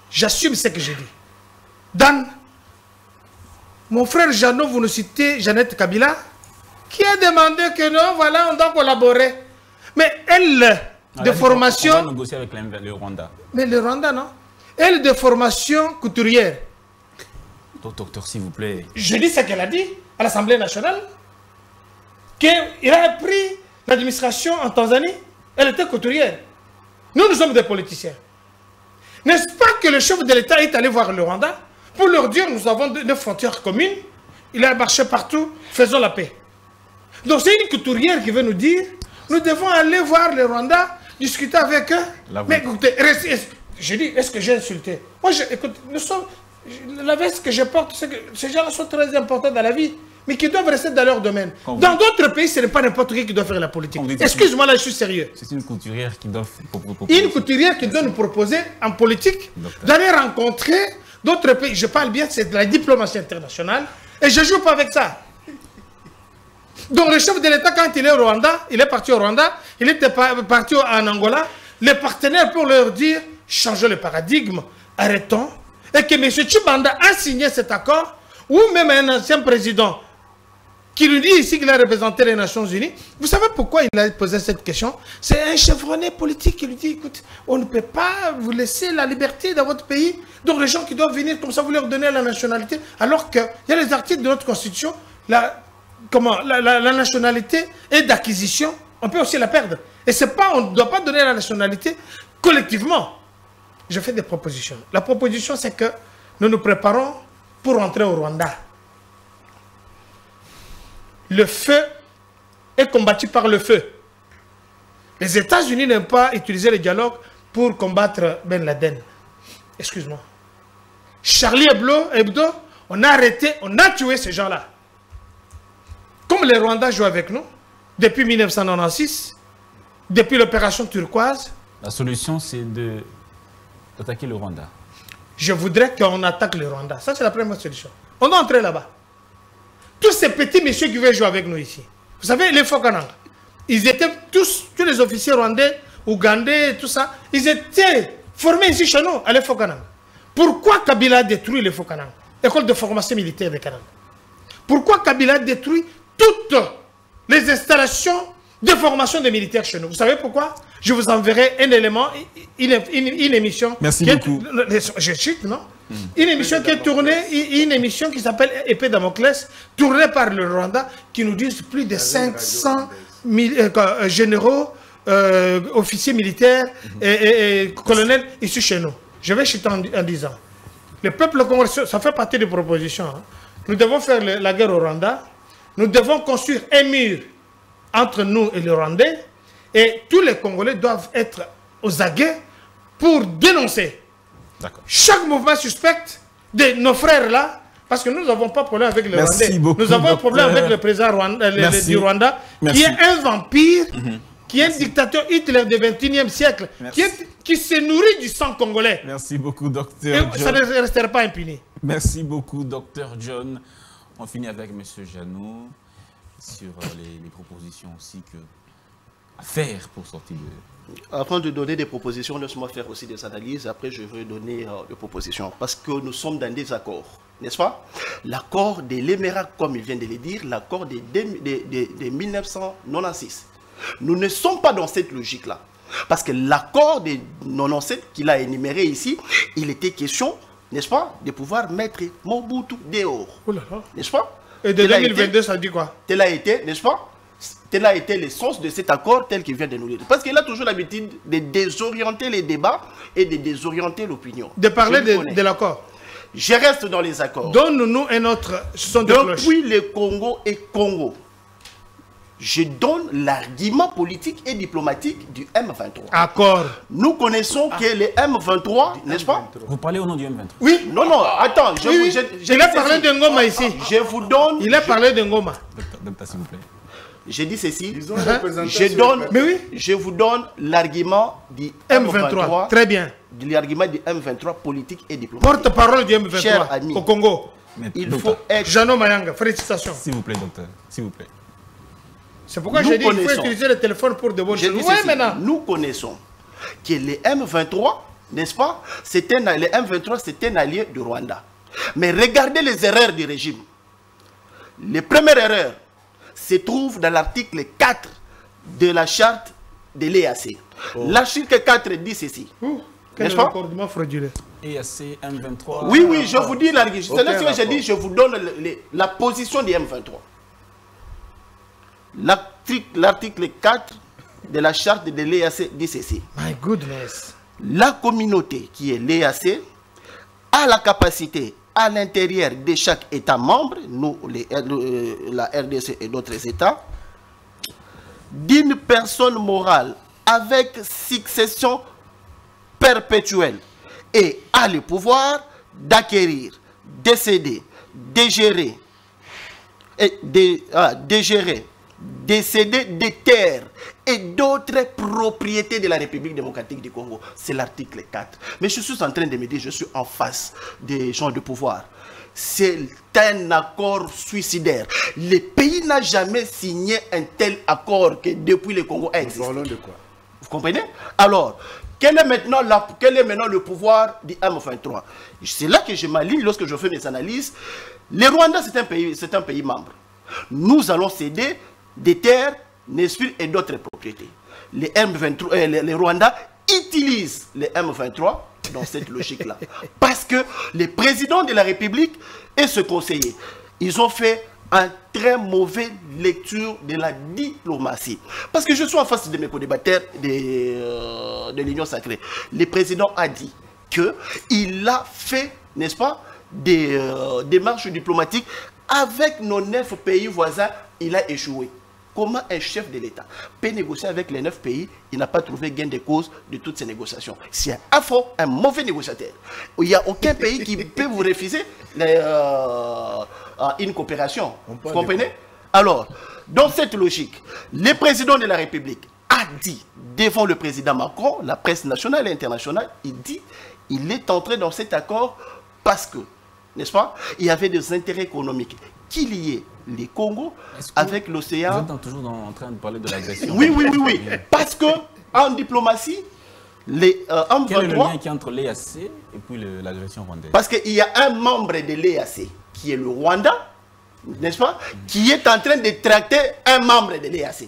D: J'assume ce que j'ai dit. Dan, mon frère Jeannot, vous nous citez Jeannette Kabila, qui a demandé que non, voilà, on doit collaborer. Mais elle, de formation...
B: On va négocier avec le Rwanda.
D: Mais le Rwanda, non? Elle, de formation couturière.
B: Docteur, s'il vous plaît.
D: Je dis ce qu'elle a dit à l'Assemblée nationale. Qu'il a pris l'administration en Tanzanie. Elle était couturière. Nous sommes des politiciens. N'est-ce pas que le chef de l'État est allé voir le Rwanda pour leur dire nous avons deux frontières communes. Il a marché partout, faisons la paix. Donc c'est une couturière qui veut nous dire nous devons aller voir le Rwanda, discuter avec eux. Mais écoutez, je dis, est-ce que j'ai insulté? Moi, écoute, nous sommes... La veste que je porte, ces gens-là sont très importants dans la vie, mais qui doivent rester dans leur domaine. Dans d'autres pays, ce n'est pas n'importe qui doit faire la politique. Excuse-moi, là, je suis sérieux.
B: C'est une couturière qui doit proposer.
D: Une couturière qui doit nous proposer en politique d'aller rencontrer d'autres pays. Je parle bien, c'est de la diplomatie internationale, et je ne joue pas avec ça. Donc le chef de l'État, quand il est au Rwanda, il est parti au Rwanda, il était parti en Angola, les partenaires pour leur dire, changeons le paradigme, arrêtons, et que M. Tshibanda a signé cet accord, ou même un ancien président qui lui dit ici qu'il a représenté les Nations Unies. Vous savez pourquoi il a posé cette question? C'est un chevronné politique qui lui dit, écoute, on ne peut pas vous laisser la liberté dans votre pays, donc les gens qui doivent venir comme ça, vous leur donnez la nationalité, alors qu'il y a les articles de notre Constitution, la nationalité est d'acquisition, on peut aussi la perdre. Et c'est pas, on ne doit pas donner la nationalité collectivement. Je fais des propositions. La proposition, c'est que nous nous préparons pour rentrer au Rwanda. Le feu est combattu par le feu. Les États-Unis n'aiment pas utiliser le dialogue pour combattre Ben Laden. Excuse-moi. Charlie Hebdo, on a arrêté, on a tué ces gens-là. Comme les Rwandais jouent avec nous, depuis 1996, depuis l'opération turquoise.
B: La solution, c'est d'attaquer le Rwanda.
D: Je voudrais qu'on attaque le Rwanda. Ça, c'est la première solution. On doit entrer là-bas. Tous ces petits messieurs qui veulent jouer avec nous ici. Vous savez, les Fokanang, ils étaient tous les officiers rwandais, ougandais, tout ça, ils étaient formés ici chez nous, à les Fokanang. Pourquoi Kabila a détruit les Fokanang, école de formation militaire de Kanang? Pourquoi Kabila a détruit toutes les installations de formation des militaires chez nous? Vous savez pourquoi? Je vous enverrai un élément, une émission.
B: Merci beaucoup.
D: Je cite, non? Une émission qui est tournée, une émission qui s'appelle Épée Damoclès, tournée par le Rwanda, qui nous dit plus de 500 généraux, officiers militaires et colonels ici chez nous. Je vais chuter en disant, le peuple congolais, ça fait partie des propositions. Hein. Nous devons faire la guerre au Rwanda. Nous devons construire un mur entre nous et le Rwandais. Et tous les Congolais doivent être aux aguets pour dénoncer chaque mouvement suspect de nos frères là. Parce que nous n'avons pas de problème avec le Rwandais. Nous avons un problème avec le président du Rwanda, qui est un vampire, qui est un dictateur Hitler du XXIe siècle, qui se nourrit du sang congolais.
B: Merci beaucoup, docteur.
D: Et ça ne restera pas impuni.
B: Merci beaucoup, docteur John. On finit avec M. Jeannot sur les propositions aussi à faire pour sortir de...
E: Avant de donner des propositions, laisse-moi faire aussi des analyses. Après, je veux donner des propositions. Parce que nous sommes dans des accords, n'est-ce pas? L'accord de l'Émirat, comme il vient de le dire, l'accord de 1996. Nous ne sommes pas dans cette logique-là. Parce que l'accord de 1997 qu'il a énuméré ici, il était question, n'est-ce pas, de pouvoir mettre Mobutu dehors. N'est-ce pas?
D: Et de 2022, ça dit quoi?
E: Tel a été, n'est-ce pas? Tel a été le sens de cet accord tel qu'il vient de nous le dire. Parce qu'il a toujours l'habitude de désorienter les débats et de désorienter l'opinion.
D: De parler de l'accord.
E: Je reste dans les accords.
D: Donne-nous un autre son de cloche.
E: Depuis le Congo et Congo, je donne l'argument politique et diplomatique du M23.
D: Accord.
E: Nous connaissons que le M23, n'est-ce pas?
B: Vous parlez au nom du M23?
E: Oui. Non, non, attends.
D: Il a parlé de Ngoma ici.
E: Je vous donne...
D: Il a parlé de Ngoma.
B: Docteur, s'il vous plaît.
E: J'ai dit ceci,
D: je
E: vous donne l'argument du M23.
D: Très bien.
E: L'argument du M23 politique et diplomatique.
D: Porte-parole du M23 au Congo.
E: Il faut être...
D: Jeannot Mayanga, félicitations.
B: S'il vous plaît, docteur. S'il vous plaît.
D: C'est pourquoi j'ai dit qu'il faut utiliser le téléphone pour de bonnes choses.
E: Nous connaissons que les M23 n'est-ce pas? Le M23, c'est un allié du Rwanda. Mais regardez les erreurs du régime. Les premières erreurs se trouvent dans l'article 4 de la charte de l'EAC. L'article 4 dit ceci. N'est-ce pas?
B: EAC, M23.
E: Oui, oui, je vous dis l'argument. C'est là que je dis, je vous donne la position du M23. L'article 4 de la charte de l'EAC dit ceci.
D: My goodness.
E: La communauté qui est l'EAC a la capacité à l'intérieur de chaque État membre, nous, la RDC et d'autres États, d'une personne morale avec succession perpétuelle et a le pouvoir d'acquérir, de céder, de gérer, de céder des terres et d'autres propriétés de la République démocratique du Congo. C'est l'article 4. Mais je suis en train de me dire, je suis en face des gens de pouvoir. C'est un accord suicidaire. Le pays n'a jamais signé un tel accord que depuis le Congo a existé.
C: Parlons de quoi?
E: Vous comprenez? Alors, quel est maintenant le pouvoir du M23? C'est là que je m'aligne lorsque je fais mes analyses. Le Rwanda, c'est un pays membre. Nous allons céder des terres, et d'autres propriétés. Le Rwanda utilise les M23 dans cette logique-là. Parce que les présidents de la République et ce conseiller, ils ont fait une très mauvaise lecture de la diplomatie. Parce que je suis en face de mes co-débatteurs de l'Union sacrée. Le président a dit qu'il a fait, n'est-ce pas, des démarches diplomatiques avec nos 9 pays voisins. Il a échoué. Comment un chef de l'État peut négocier avec les 9 pays? Il n'a pas trouvé gain de cause de toutes ces négociations. C'est un mauvais négociateur. Il n'y a aucun pays qui peut vous refuser une coopération. Vous comprenez? Alors, dans cette logique, le président de la République a dit devant le président Macron, la presse nationale et internationale, il dit qu'il est entré dans cet accord parce que, n'est-ce pas, il y avait des intérêts économiques qui liaient les Congo avec l'océan.
B: Vous êtes toujours en train de parler de l'agression.
E: Oui, oui, oui, oui. Parce que en diplomatie, les M23...
B: Quel est le lien qui est entre l'EAC et puis l'agression rwandaise?
E: Parce qu'il y a un membre de l'EAC qui est le Rwanda, n'est-ce pas, qui est en train de traiter un membre de l'EAC.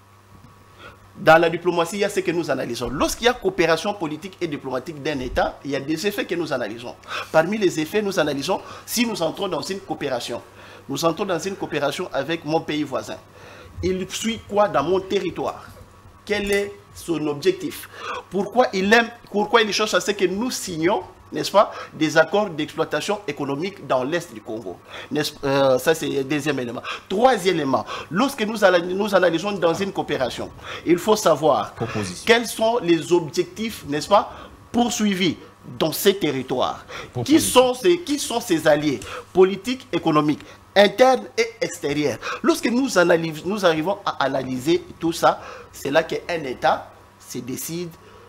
E: Dans la diplomatie, il y a ce que nous analysons. Lorsqu'il y a coopération politique et diplomatique d'un État, il y a des effets que nous analysons. Parmi les effets, nous analysons si nous entrons dans une coopération. Nous entrons dans une coopération avec mon pays voisin. Il suit quoi dans mon territoire? Quel est son objectif? Pourquoi il cherche à ce que nous signions, n'est-ce pas, des accords d'exploitation économique dans l'Est du Congo? Ça, c'est le deuxième élément. Troisième élément, lorsque nous analysons dans une coopération, il faut savoir quels sont les objectifs, n'est-ce pas, poursuivis dans ces territoires. Qui sont ces alliés politiques, économiques, internes et extérieurs? Lorsque nous arrivons à analyser tout ça, c'est là qu'un État se décide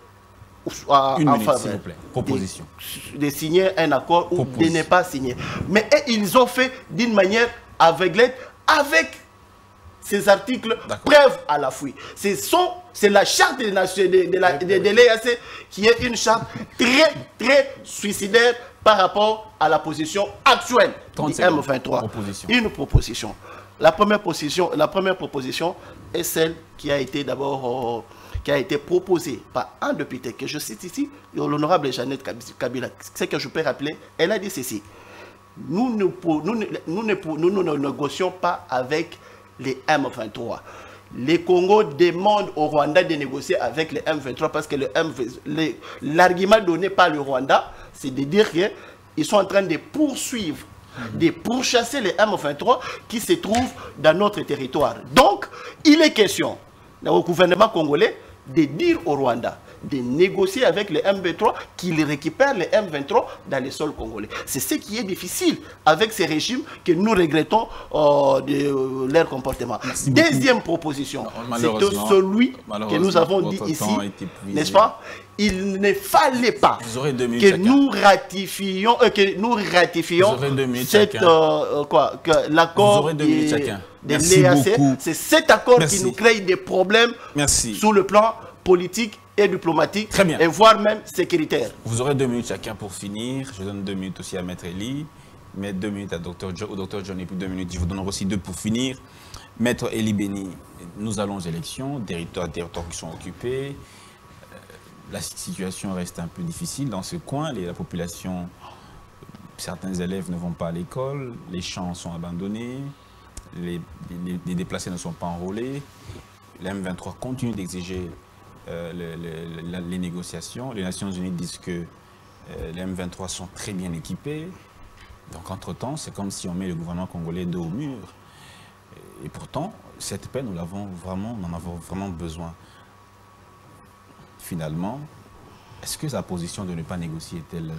E: en faveur de signer un accord ou de ne pas signer. Mais ils ont fait d'une manière aveuglette avec ces articles, preuve à la fuite. C'est la charte de l'EAC qui est une charte très, très suicidaire par rapport à la position actuelle du M23. Une proposition. La première proposition est celle qui a été d'abord proposée par un député que je cite ici, l'honorable Jeannette Kabila. Ce que je peux rappeler, elle a dit ceci. Nous ne négocions pas avec les M23. Les Congo demandent au Rwanda de négocier avec les M23 parce que l'argument donné par le Rwanda, c'est de dire qu'ils sont en train de poursuivre, de pourchasser les M23 qui se trouvent dans notre territoire. Donc, il est question au gouvernement congolais de dire au Rwanda de négocier avec les M23 qu'ils récupèrent les M23 dans les sols congolais. C'est ce qui est difficile avec ces régimes que nous regrettons de leur comportement. Deuxième proposition, c'est celui que nous avons dit ici, n'est-ce pas? Il ne fallait pas que nous ratifions l'accord de l'EAC. C'est cet accord qui nous crée des problèmes sur le plan politique et diplomatique,
B: Très bien.
E: et voire même sécuritaire.
B: Vous aurez 2 minutes chacun pour finir. Je donne 2 minutes aussi à Maître Eli, mais 2 minutes à au Dr John et puis 2 minutes. Je vous donnerai aussi 2 pour finir. Maître Eli Beni, nous allons aux élections, territoires qui sont occupés. La situation reste un peu difficile dans ce coin. La population, certains élèves ne vont pas à l'école, les champs sont abandonnés, les déplacés ne sont pas enrôlés. La M23 continue d'exiger les négociations. Les Nations Unies disent que les M23 sont très bien équipés. Donc, entre-temps, c'est comme si on met le gouvernement congolais dos au mur. Et pourtant, cette paix, nous en avons vraiment besoin. Finalement, est-ce que sa position de ne pas négocier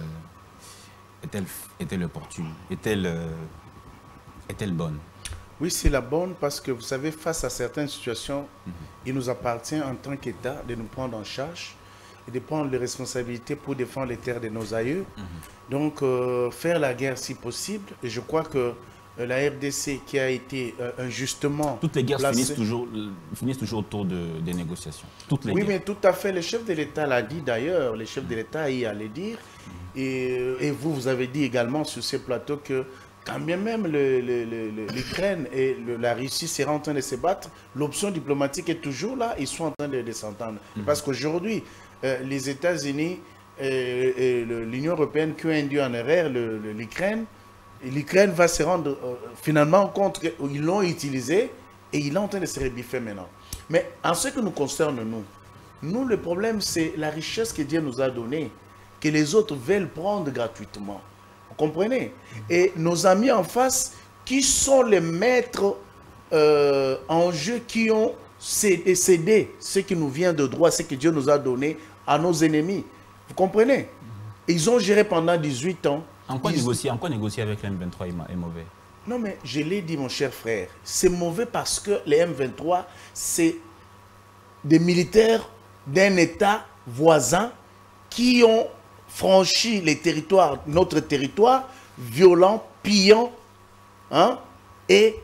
B: est-elle opportune? Est-elle bonne?
C: Oui, c'est la bonne parce que vous savez, face à certaines situations, il nous appartient en tant qu'État de nous prendre en charge et de prendre les responsabilités pour défendre les terres de nos aïeux. Donc, faire la guerre si possible. Et je crois que la RDC qui a été injustement...
B: Toutes les guerres finissent toujours autour des négociations. Toutes les
C: oui,
B: guerres.
C: mais tout à fait. Le chef de l'État l'a dit d'ailleurs. Le chef de l'État y allait dire. Et vous avez dit également sur ces plateaux que quand bien même l'Ukraine et la Russie seraient en train de se battre, l'option diplomatique est toujours là. Ils sont en train de s'entendre. Parce qu'aujourd'hui, les États-Unis et l'Union européenne qui ont induit en erreur l'Ukraine va se rendre finalement compte qu'ils l'ont utilisé et il est en train de se rebiffer maintenant. Mais en ce qui nous concerne, nous, le problème, c'est la richesse que Dieu nous a donnée, que les autres veulent prendre gratuitement. Vous comprenez? Et nos amis en face, qui sont les maîtres en jeu, qui ont cédé ce qui nous vient de droit, ce que Dieu nous a donné à nos ennemis. Vous comprenez? Ils ont géré pendant 18 ans.
B: En quoi négocier avec les M23 est mauvais?
C: Non, mais je l'ai dit, mon cher frère. C'est mauvais parce que les M23, c'est des militaires d'un État voisin qui ont franchi les territoires, notre territoire, violents, pillant, hein, et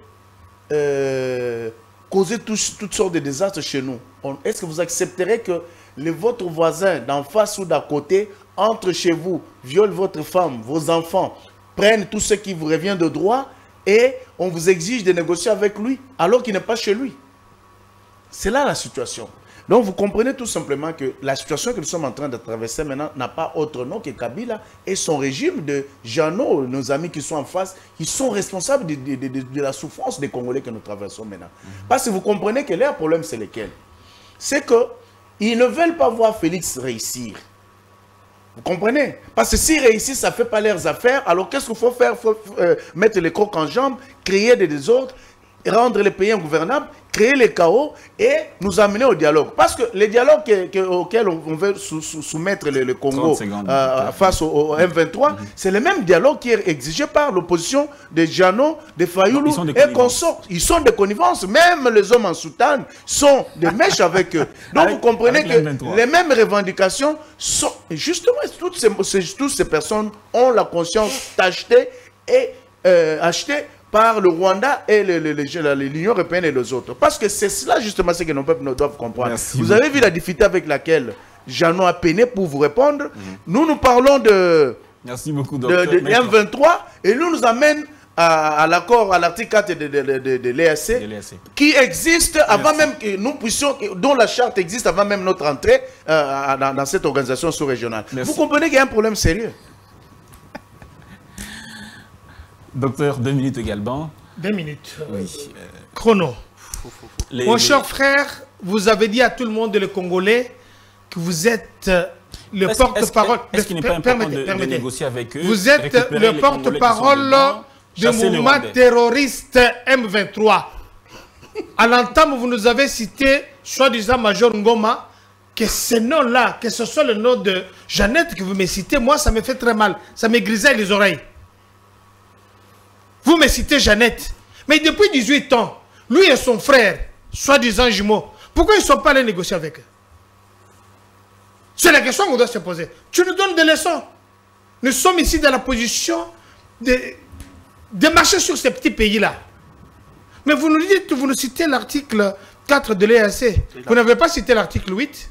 C: causer toutes sortes de désastres chez nous. Est-ce que vous accepterez que votre voisin d'en face ou d'à côté entre chez vous, viole votre femme, vos enfants, prennent tout ce qui vous revient de droit et on vous exige de négocier avec lui alors qu'il n'est pas chez lui? C'est là la situation. Donc vous comprenez tout simplement que la situation que nous sommes en train de traverser maintenant n'a pas autre nom que Kabila et son régime de Jeannot, nos amis qui sont en face, qui sont responsables de la souffrance des Congolais que nous traversons maintenant. Parce que vous comprenez que leur problème c'est lequel? C'est qu'ils ne veulent pas voir Félix réussir. Vous comprenez? Parce que s'ils réussissent, ça ne fait pas leurs affaires. Alors qu'est-ce qu'il faut faire? Il faut mettre les crocs en jambes, créer des désordres, rendre les pays ingouvernables, créer les chaos et nous amener au dialogue. Parce que les dialogues auxquels on veut soumettre le Congo face au M23, c'est le même dialogue qui est exigé par l'opposition de Jeannot, de Fayoulou et consorts. Ils sont des connivences. Même les hommes en soutane sont des mèches avec eux. Donc vous comprenez que les mêmes revendications sont... Justement, toutes ces personnes ont la conscience tachetée et achetée par le Rwanda et l'Union européenne et les autres. Parce que c'est cela justement ce que nos peuples doivent comprendre. Vous avez vu la difficulté avec laquelle Jeannot a peiné pour vous répondre. Nous parlons de M23 et nous amène à l'accord, à l'article 4 de l'EAC qui existe avant même que nous puissions, dont la charte existe avant même notre entrée dans cette organisation sous-régionale. Vous comprenez qu'il y a un problème sérieux.
B: Docteur, 2 minutes également.
D: 2 minutes.
B: Oui.
D: Chrono. Mon cher frère, vous avez dit à tout le monde, le Congolais, que vous êtes le porte-parole.
B: Est-ce qu'il n'est pas important de négocier avec eux?
D: Vous êtes le porte-parole du mouvement terroriste M23. À l'entame, vous nous avez cité, soi-disant Major Ngoma, que ce nom-là, que ce soit le nom de Jeannette que vous me citez, moi, ça me fait très mal. Ça me grisait les oreilles. Vous me citez Jeannette. Mais depuis 18 ans, lui et son frère, soi-disant jumeaux, pourquoi ils ne sont pas allés négocier avec eux? C'est la question qu'on doit se poser. Tu nous donnes des leçons. Nous sommes ici dans la position de marcher sur ces petits pays-là. Mais vous nous dites, vous nous citez l'article 4 de l'EAC. Vous n'avez pas cité l'article 8?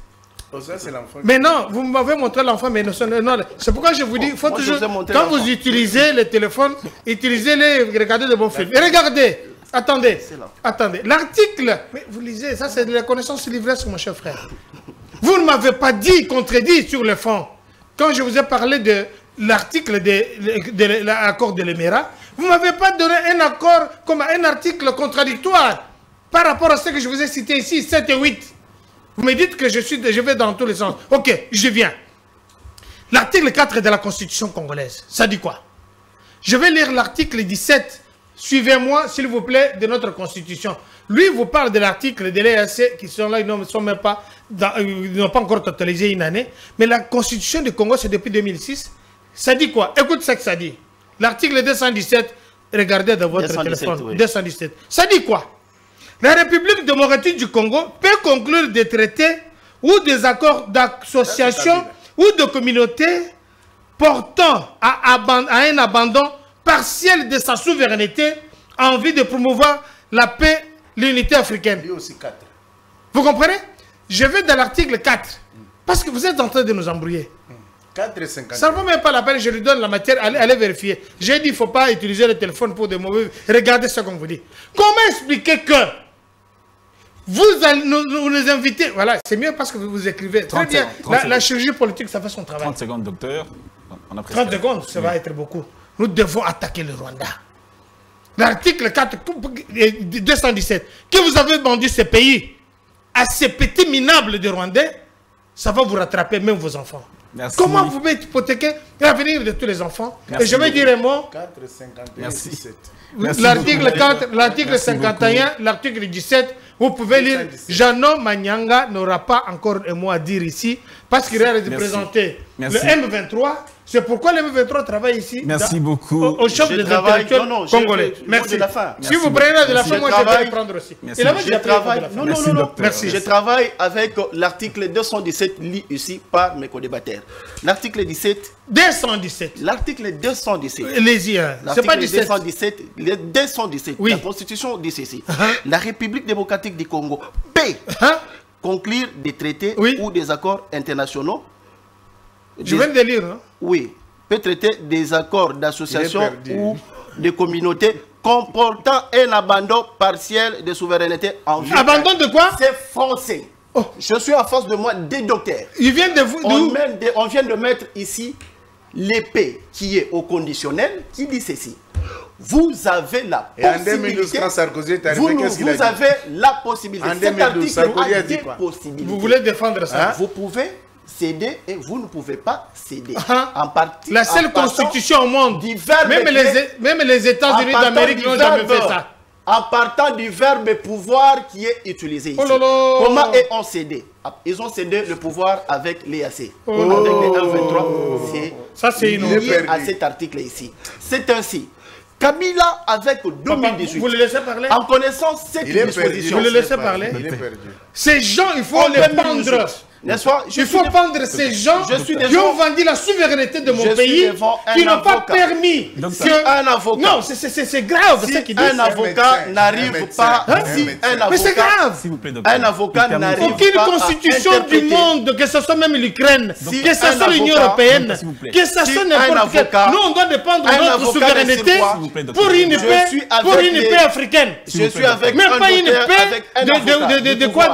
C: Oh, ça, c'est l'enfant.
D: Mais non, vous m'avez montré l'enfant, mais non, c'est pourquoi je vous dis, il faut toujours, quand vous utilisez les téléphones, utilisez-les, regardez de bons films. Et regardez, attendez, l'article, mais vous lisez, ça c'est de la connaissance l'ivresse, mon cher frère. Vous ne m'avez pas dit, contredit sur le fond. Quand je vous ai parlé de l'article de l'accord de l'Émirat, vous ne m'avez pas donné un accord comme un article contradictoire par rapport à ce que je vous ai cité ici, 7 et 8. Vous me dites que je vais dans tous les sens. Ok, je viens. L'article 4 de la Constitution congolaise, ça dit quoi? Je vais lire l'article 17. Suivez-moi, s'il vous plaît, de notre Constitution. Lui vous parle de l'article de l'EAC, qui sont là, ils ne sont même pas, ils n'ont pas encore totalisé une année. Mais la Constitution du Congo, c'est depuis 2006. Ça dit quoi? Écoute ce que ça dit. L'article 217, regardez dans votre
E: 217,
D: téléphone.
E: Oui.
D: 217. Ça dit quoi? La République démocratique du Congo peut conclure des traités ou des accords d'association ou de communauté portant à un abandon partiel de sa souveraineté en vue de promouvoir la paix, l'unité africaine.
C: Lui aussi 4.
D: Vous comprenez? Je vais dans l'article 4. Parce que vous êtes en train de nous embrouiller.
C: 4 et 50.
D: Ça ne vaut même pas la peine, je lui donne la matière, allez vérifier. J'ai dit, il ne faut pas utiliser le téléphone pour des mauvais... Regardez ce qu'on vous dit. Comment expliquer que vous allez nous invitez... Voilà, c'est mieux parce que vous écrivez. Très bien. La chirurgie politique, ça fait son travail.
B: 30 secondes, docteur. On a
D: 30 secondes, ça va être beaucoup. Nous devons attaquer le Rwanda. L'article 4, 217, que vous avez vendu ce pays à ces petits minables de Rwandais, ça va vous rattraper, même vos enfants.
B: Merci.
D: Comment vous pouvez hypothéquer l'avenir de tous les enfants?
B: Merci.
D: Et je vais dire un mot.
C: 4, 51,
B: Merci.
C: 17.
D: L'article 4, l'article 51, l'article 17, vous pouvez lire. Jeannot Manyanga n'aura pas encore un mot à dire ici parce qu'il a représenté le M23. C'est pourquoi le M23 travaille ici.
B: Merci beaucoup.
D: Au chef des intellectuels congolais. Merci. Si vous prenez de la fin, moi je vais le prendre aussi.
B: Merci.
E: Merci. Je travaille avec l'article 217 lu ici par mes co-débatteurs. L'article 17.
D: 217.
E: L'article 217.
D: Les-y, c'est pas 17.
E: 217.
D: Oui.
E: La Constitution dit ceci. La République démocratique du Congo peut conclure des traités ou des accords internationaux.
D: Je viens de lire. Hein?
E: Oui, peut traiter des accords d'association ou de communauté comportant un abandon partiel de souveraineté en vue.
D: Abandon de quoi?
E: C'est français. Oh. Je suis en face de moi des docteurs.
D: Il vient de vous.
E: On vient de mettre ici l'épée qui est au conditionnel qui dit ceci. Vous avez la possibilité.
C: En 2012, quand Sarkozy est arrivé, qu'est-ce qu'il a dit?
E: Vous avez la possibilité.
C: En 2012, Sarkozy a dit quoi?
D: Vous voulez défendre ça?
E: Vous pouvez céder et vous ne pouvez pas céder.
D: En partie, la seule constitution au monde, même les États-Unis d'Amérique n'ont jamais fait ça.
E: En partant du verbe pouvoir qui est utilisé ici. Comment ont cédé? Ils ont cédé le pouvoir avec l'EAC. Avec les 1,23. C'est lié à cet article ici. C'est ainsi. Kabila avec 2018.
D: Vous le laissez parler?
E: En connaissant cette disposition.
D: Vous le laissez parler?
C: Il est perdu.
D: Ces gens, il faut les pendre.
E: N'est-ce pas?
D: Il faut pendre ces gens qui ont vendu la souveraineté de mon pays, qui n'ont pas permis que...
E: Un avocat.
D: Non, c'est grave ce qu'ils disent.
E: Un avocat n'arrive pas...
D: Mais c'est grave.
E: Un avocat n'arrive pas...
D: Aucune constitution du monde, que ce soit même l'Ukraine, que ce soit l'Union européenne, que ce soit n'importe quel... Nous, on doit dépendre de notre souveraineté pour une paix africaine.
E: Je suis avec
D: même pas une paix de quoi?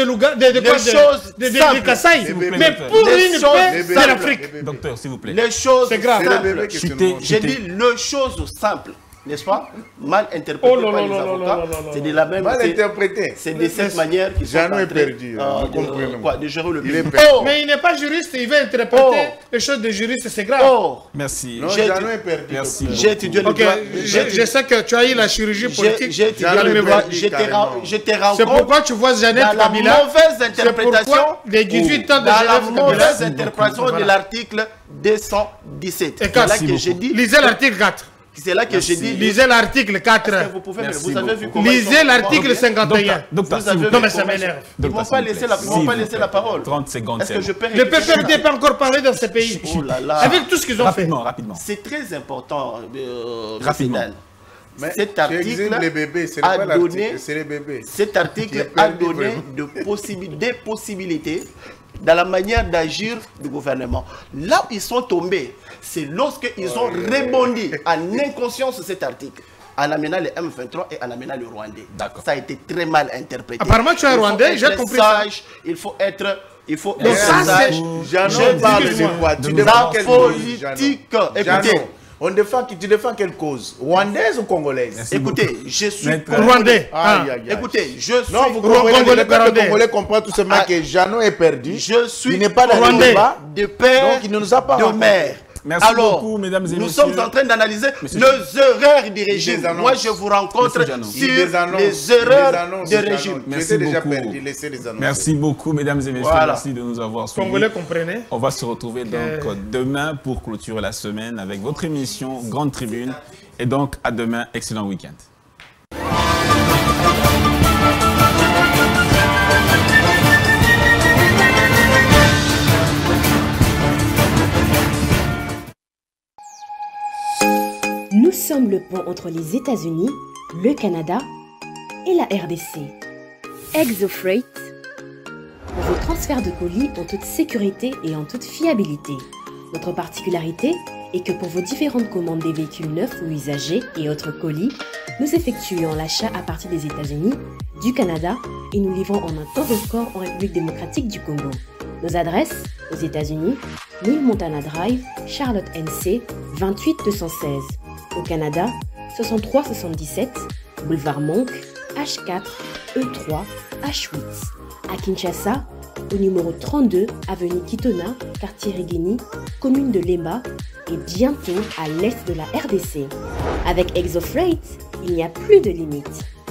D: De Kassai, mais pour une paix de l'Afrique.
B: Docteur, s'il vous plaît.
E: Les choses
C: simples.
E: J'ai dit les choses simples, n'est-ce pas? Mal interprétées par les avocats. C'est de la même.
C: Mal interprété.
E: C'est de cette manière qu'ils sont en train
C: perdu.
E: De gérer le pays.
D: Mais il n'est pas juriste, il veut interpréter les choses de juriste, c'est grave.
B: Merci.
C: Non, Jeannot est perdu.
B: Merci.
E: J'ai étudié le droit.
D: Je sais que tu as eu la chirurgie politique.
E: J'ai étudié le droit. Je te rencontre.
D: C'est pourquoi tu vois Jeannette Kabila.
E: La mauvaise interprétation.
D: Les 18 ans de
E: la mauvaise interprétation de l'article 217.
D: C'est là que j'ai dit. Lisez l'article 4.
E: C'est là que j'ai dit.
D: Lisez l'article 4.
E: Vous avez vu comment.
D: Lisez l'article 51.
B: Docteur,
D: non, mais ça m'énerve.
E: Ils ne m'ont pas laissé la parole.
B: 30 secondes.
E: Est-ce que je peux
D: le PPRD n'est pas encore parlé dans ce pays.
E: Oh là là.
D: Avec tout ce qu'ils ont fait.
B: Rapidement.
E: C'est très important.
B: Rapidement.
E: Cet article a donné. Cet article a donné des possibilités dans la manière d'agir du gouvernement. Là où ils sont tombés, c'est lorsqu'ils ont rebondi en inconscience sur cet article, en amenant le M23 et en amenant le Rwandais. Ça a été très mal interprété.
D: Apparemment, tu es Rwandais, j'ai compris ça.
E: Il faut être... Il faut
C: être sage. Je parle de quoi? Tu défends quelle
E: politique. Écoutez.
C: Tu défends quelle cause? Rwandaise ou congolaise?
E: Écoutez, je suis
D: Rwandais.
E: Écoutez, je suis...
C: Non, vous comprenez, le Congolais comprend tout simplement que Jeannot est perdu.
E: Je suis
C: il n'est pas dans le débat,
E: de père,
C: donc il ne nous a pas
E: de mère.
B: Merci beaucoup, mesdames et messieurs.
E: Nous sommes en train d'analyser les erreurs du régime. Moi, je vous rencontre sur les erreurs du régime.
B: Merci beaucoup. Merci beaucoup, mesdames et messieurs. Merci de nous avoir suivis.
D: Congolais, comprenez.
B: On va se retrouver donc demain pour clôturer la semaine avec votre émission Grande Tribune. Et donc, à demain. Excellent week-end.
A: Nous sommes le pont entre les États-Unis, le Canada et la RDC. ExoFreight, pour vos transferts de colis en toute sécurité et en toute fiabilité. Notre particularité est que pour vos différentes commandes des véhicules neufs ou usagés et autres colis, nous effectuons l'achat à partir des États-Unis, du Canada et nous livrons en un temps record en République démocratique du Congo. Nos adresses, aux États-Unis, 1000 Montana Drive, Charlotte NC, 28216. Au Canada, 6377, boulevard Monk, H4, E3, H8. À Kinshasa, au numéro 32, avenue Kitona, quartier Rigini, commune de Lemba et bientôt à l'est de la RDC. Avec ExoFreight, il n'y a plus de limites.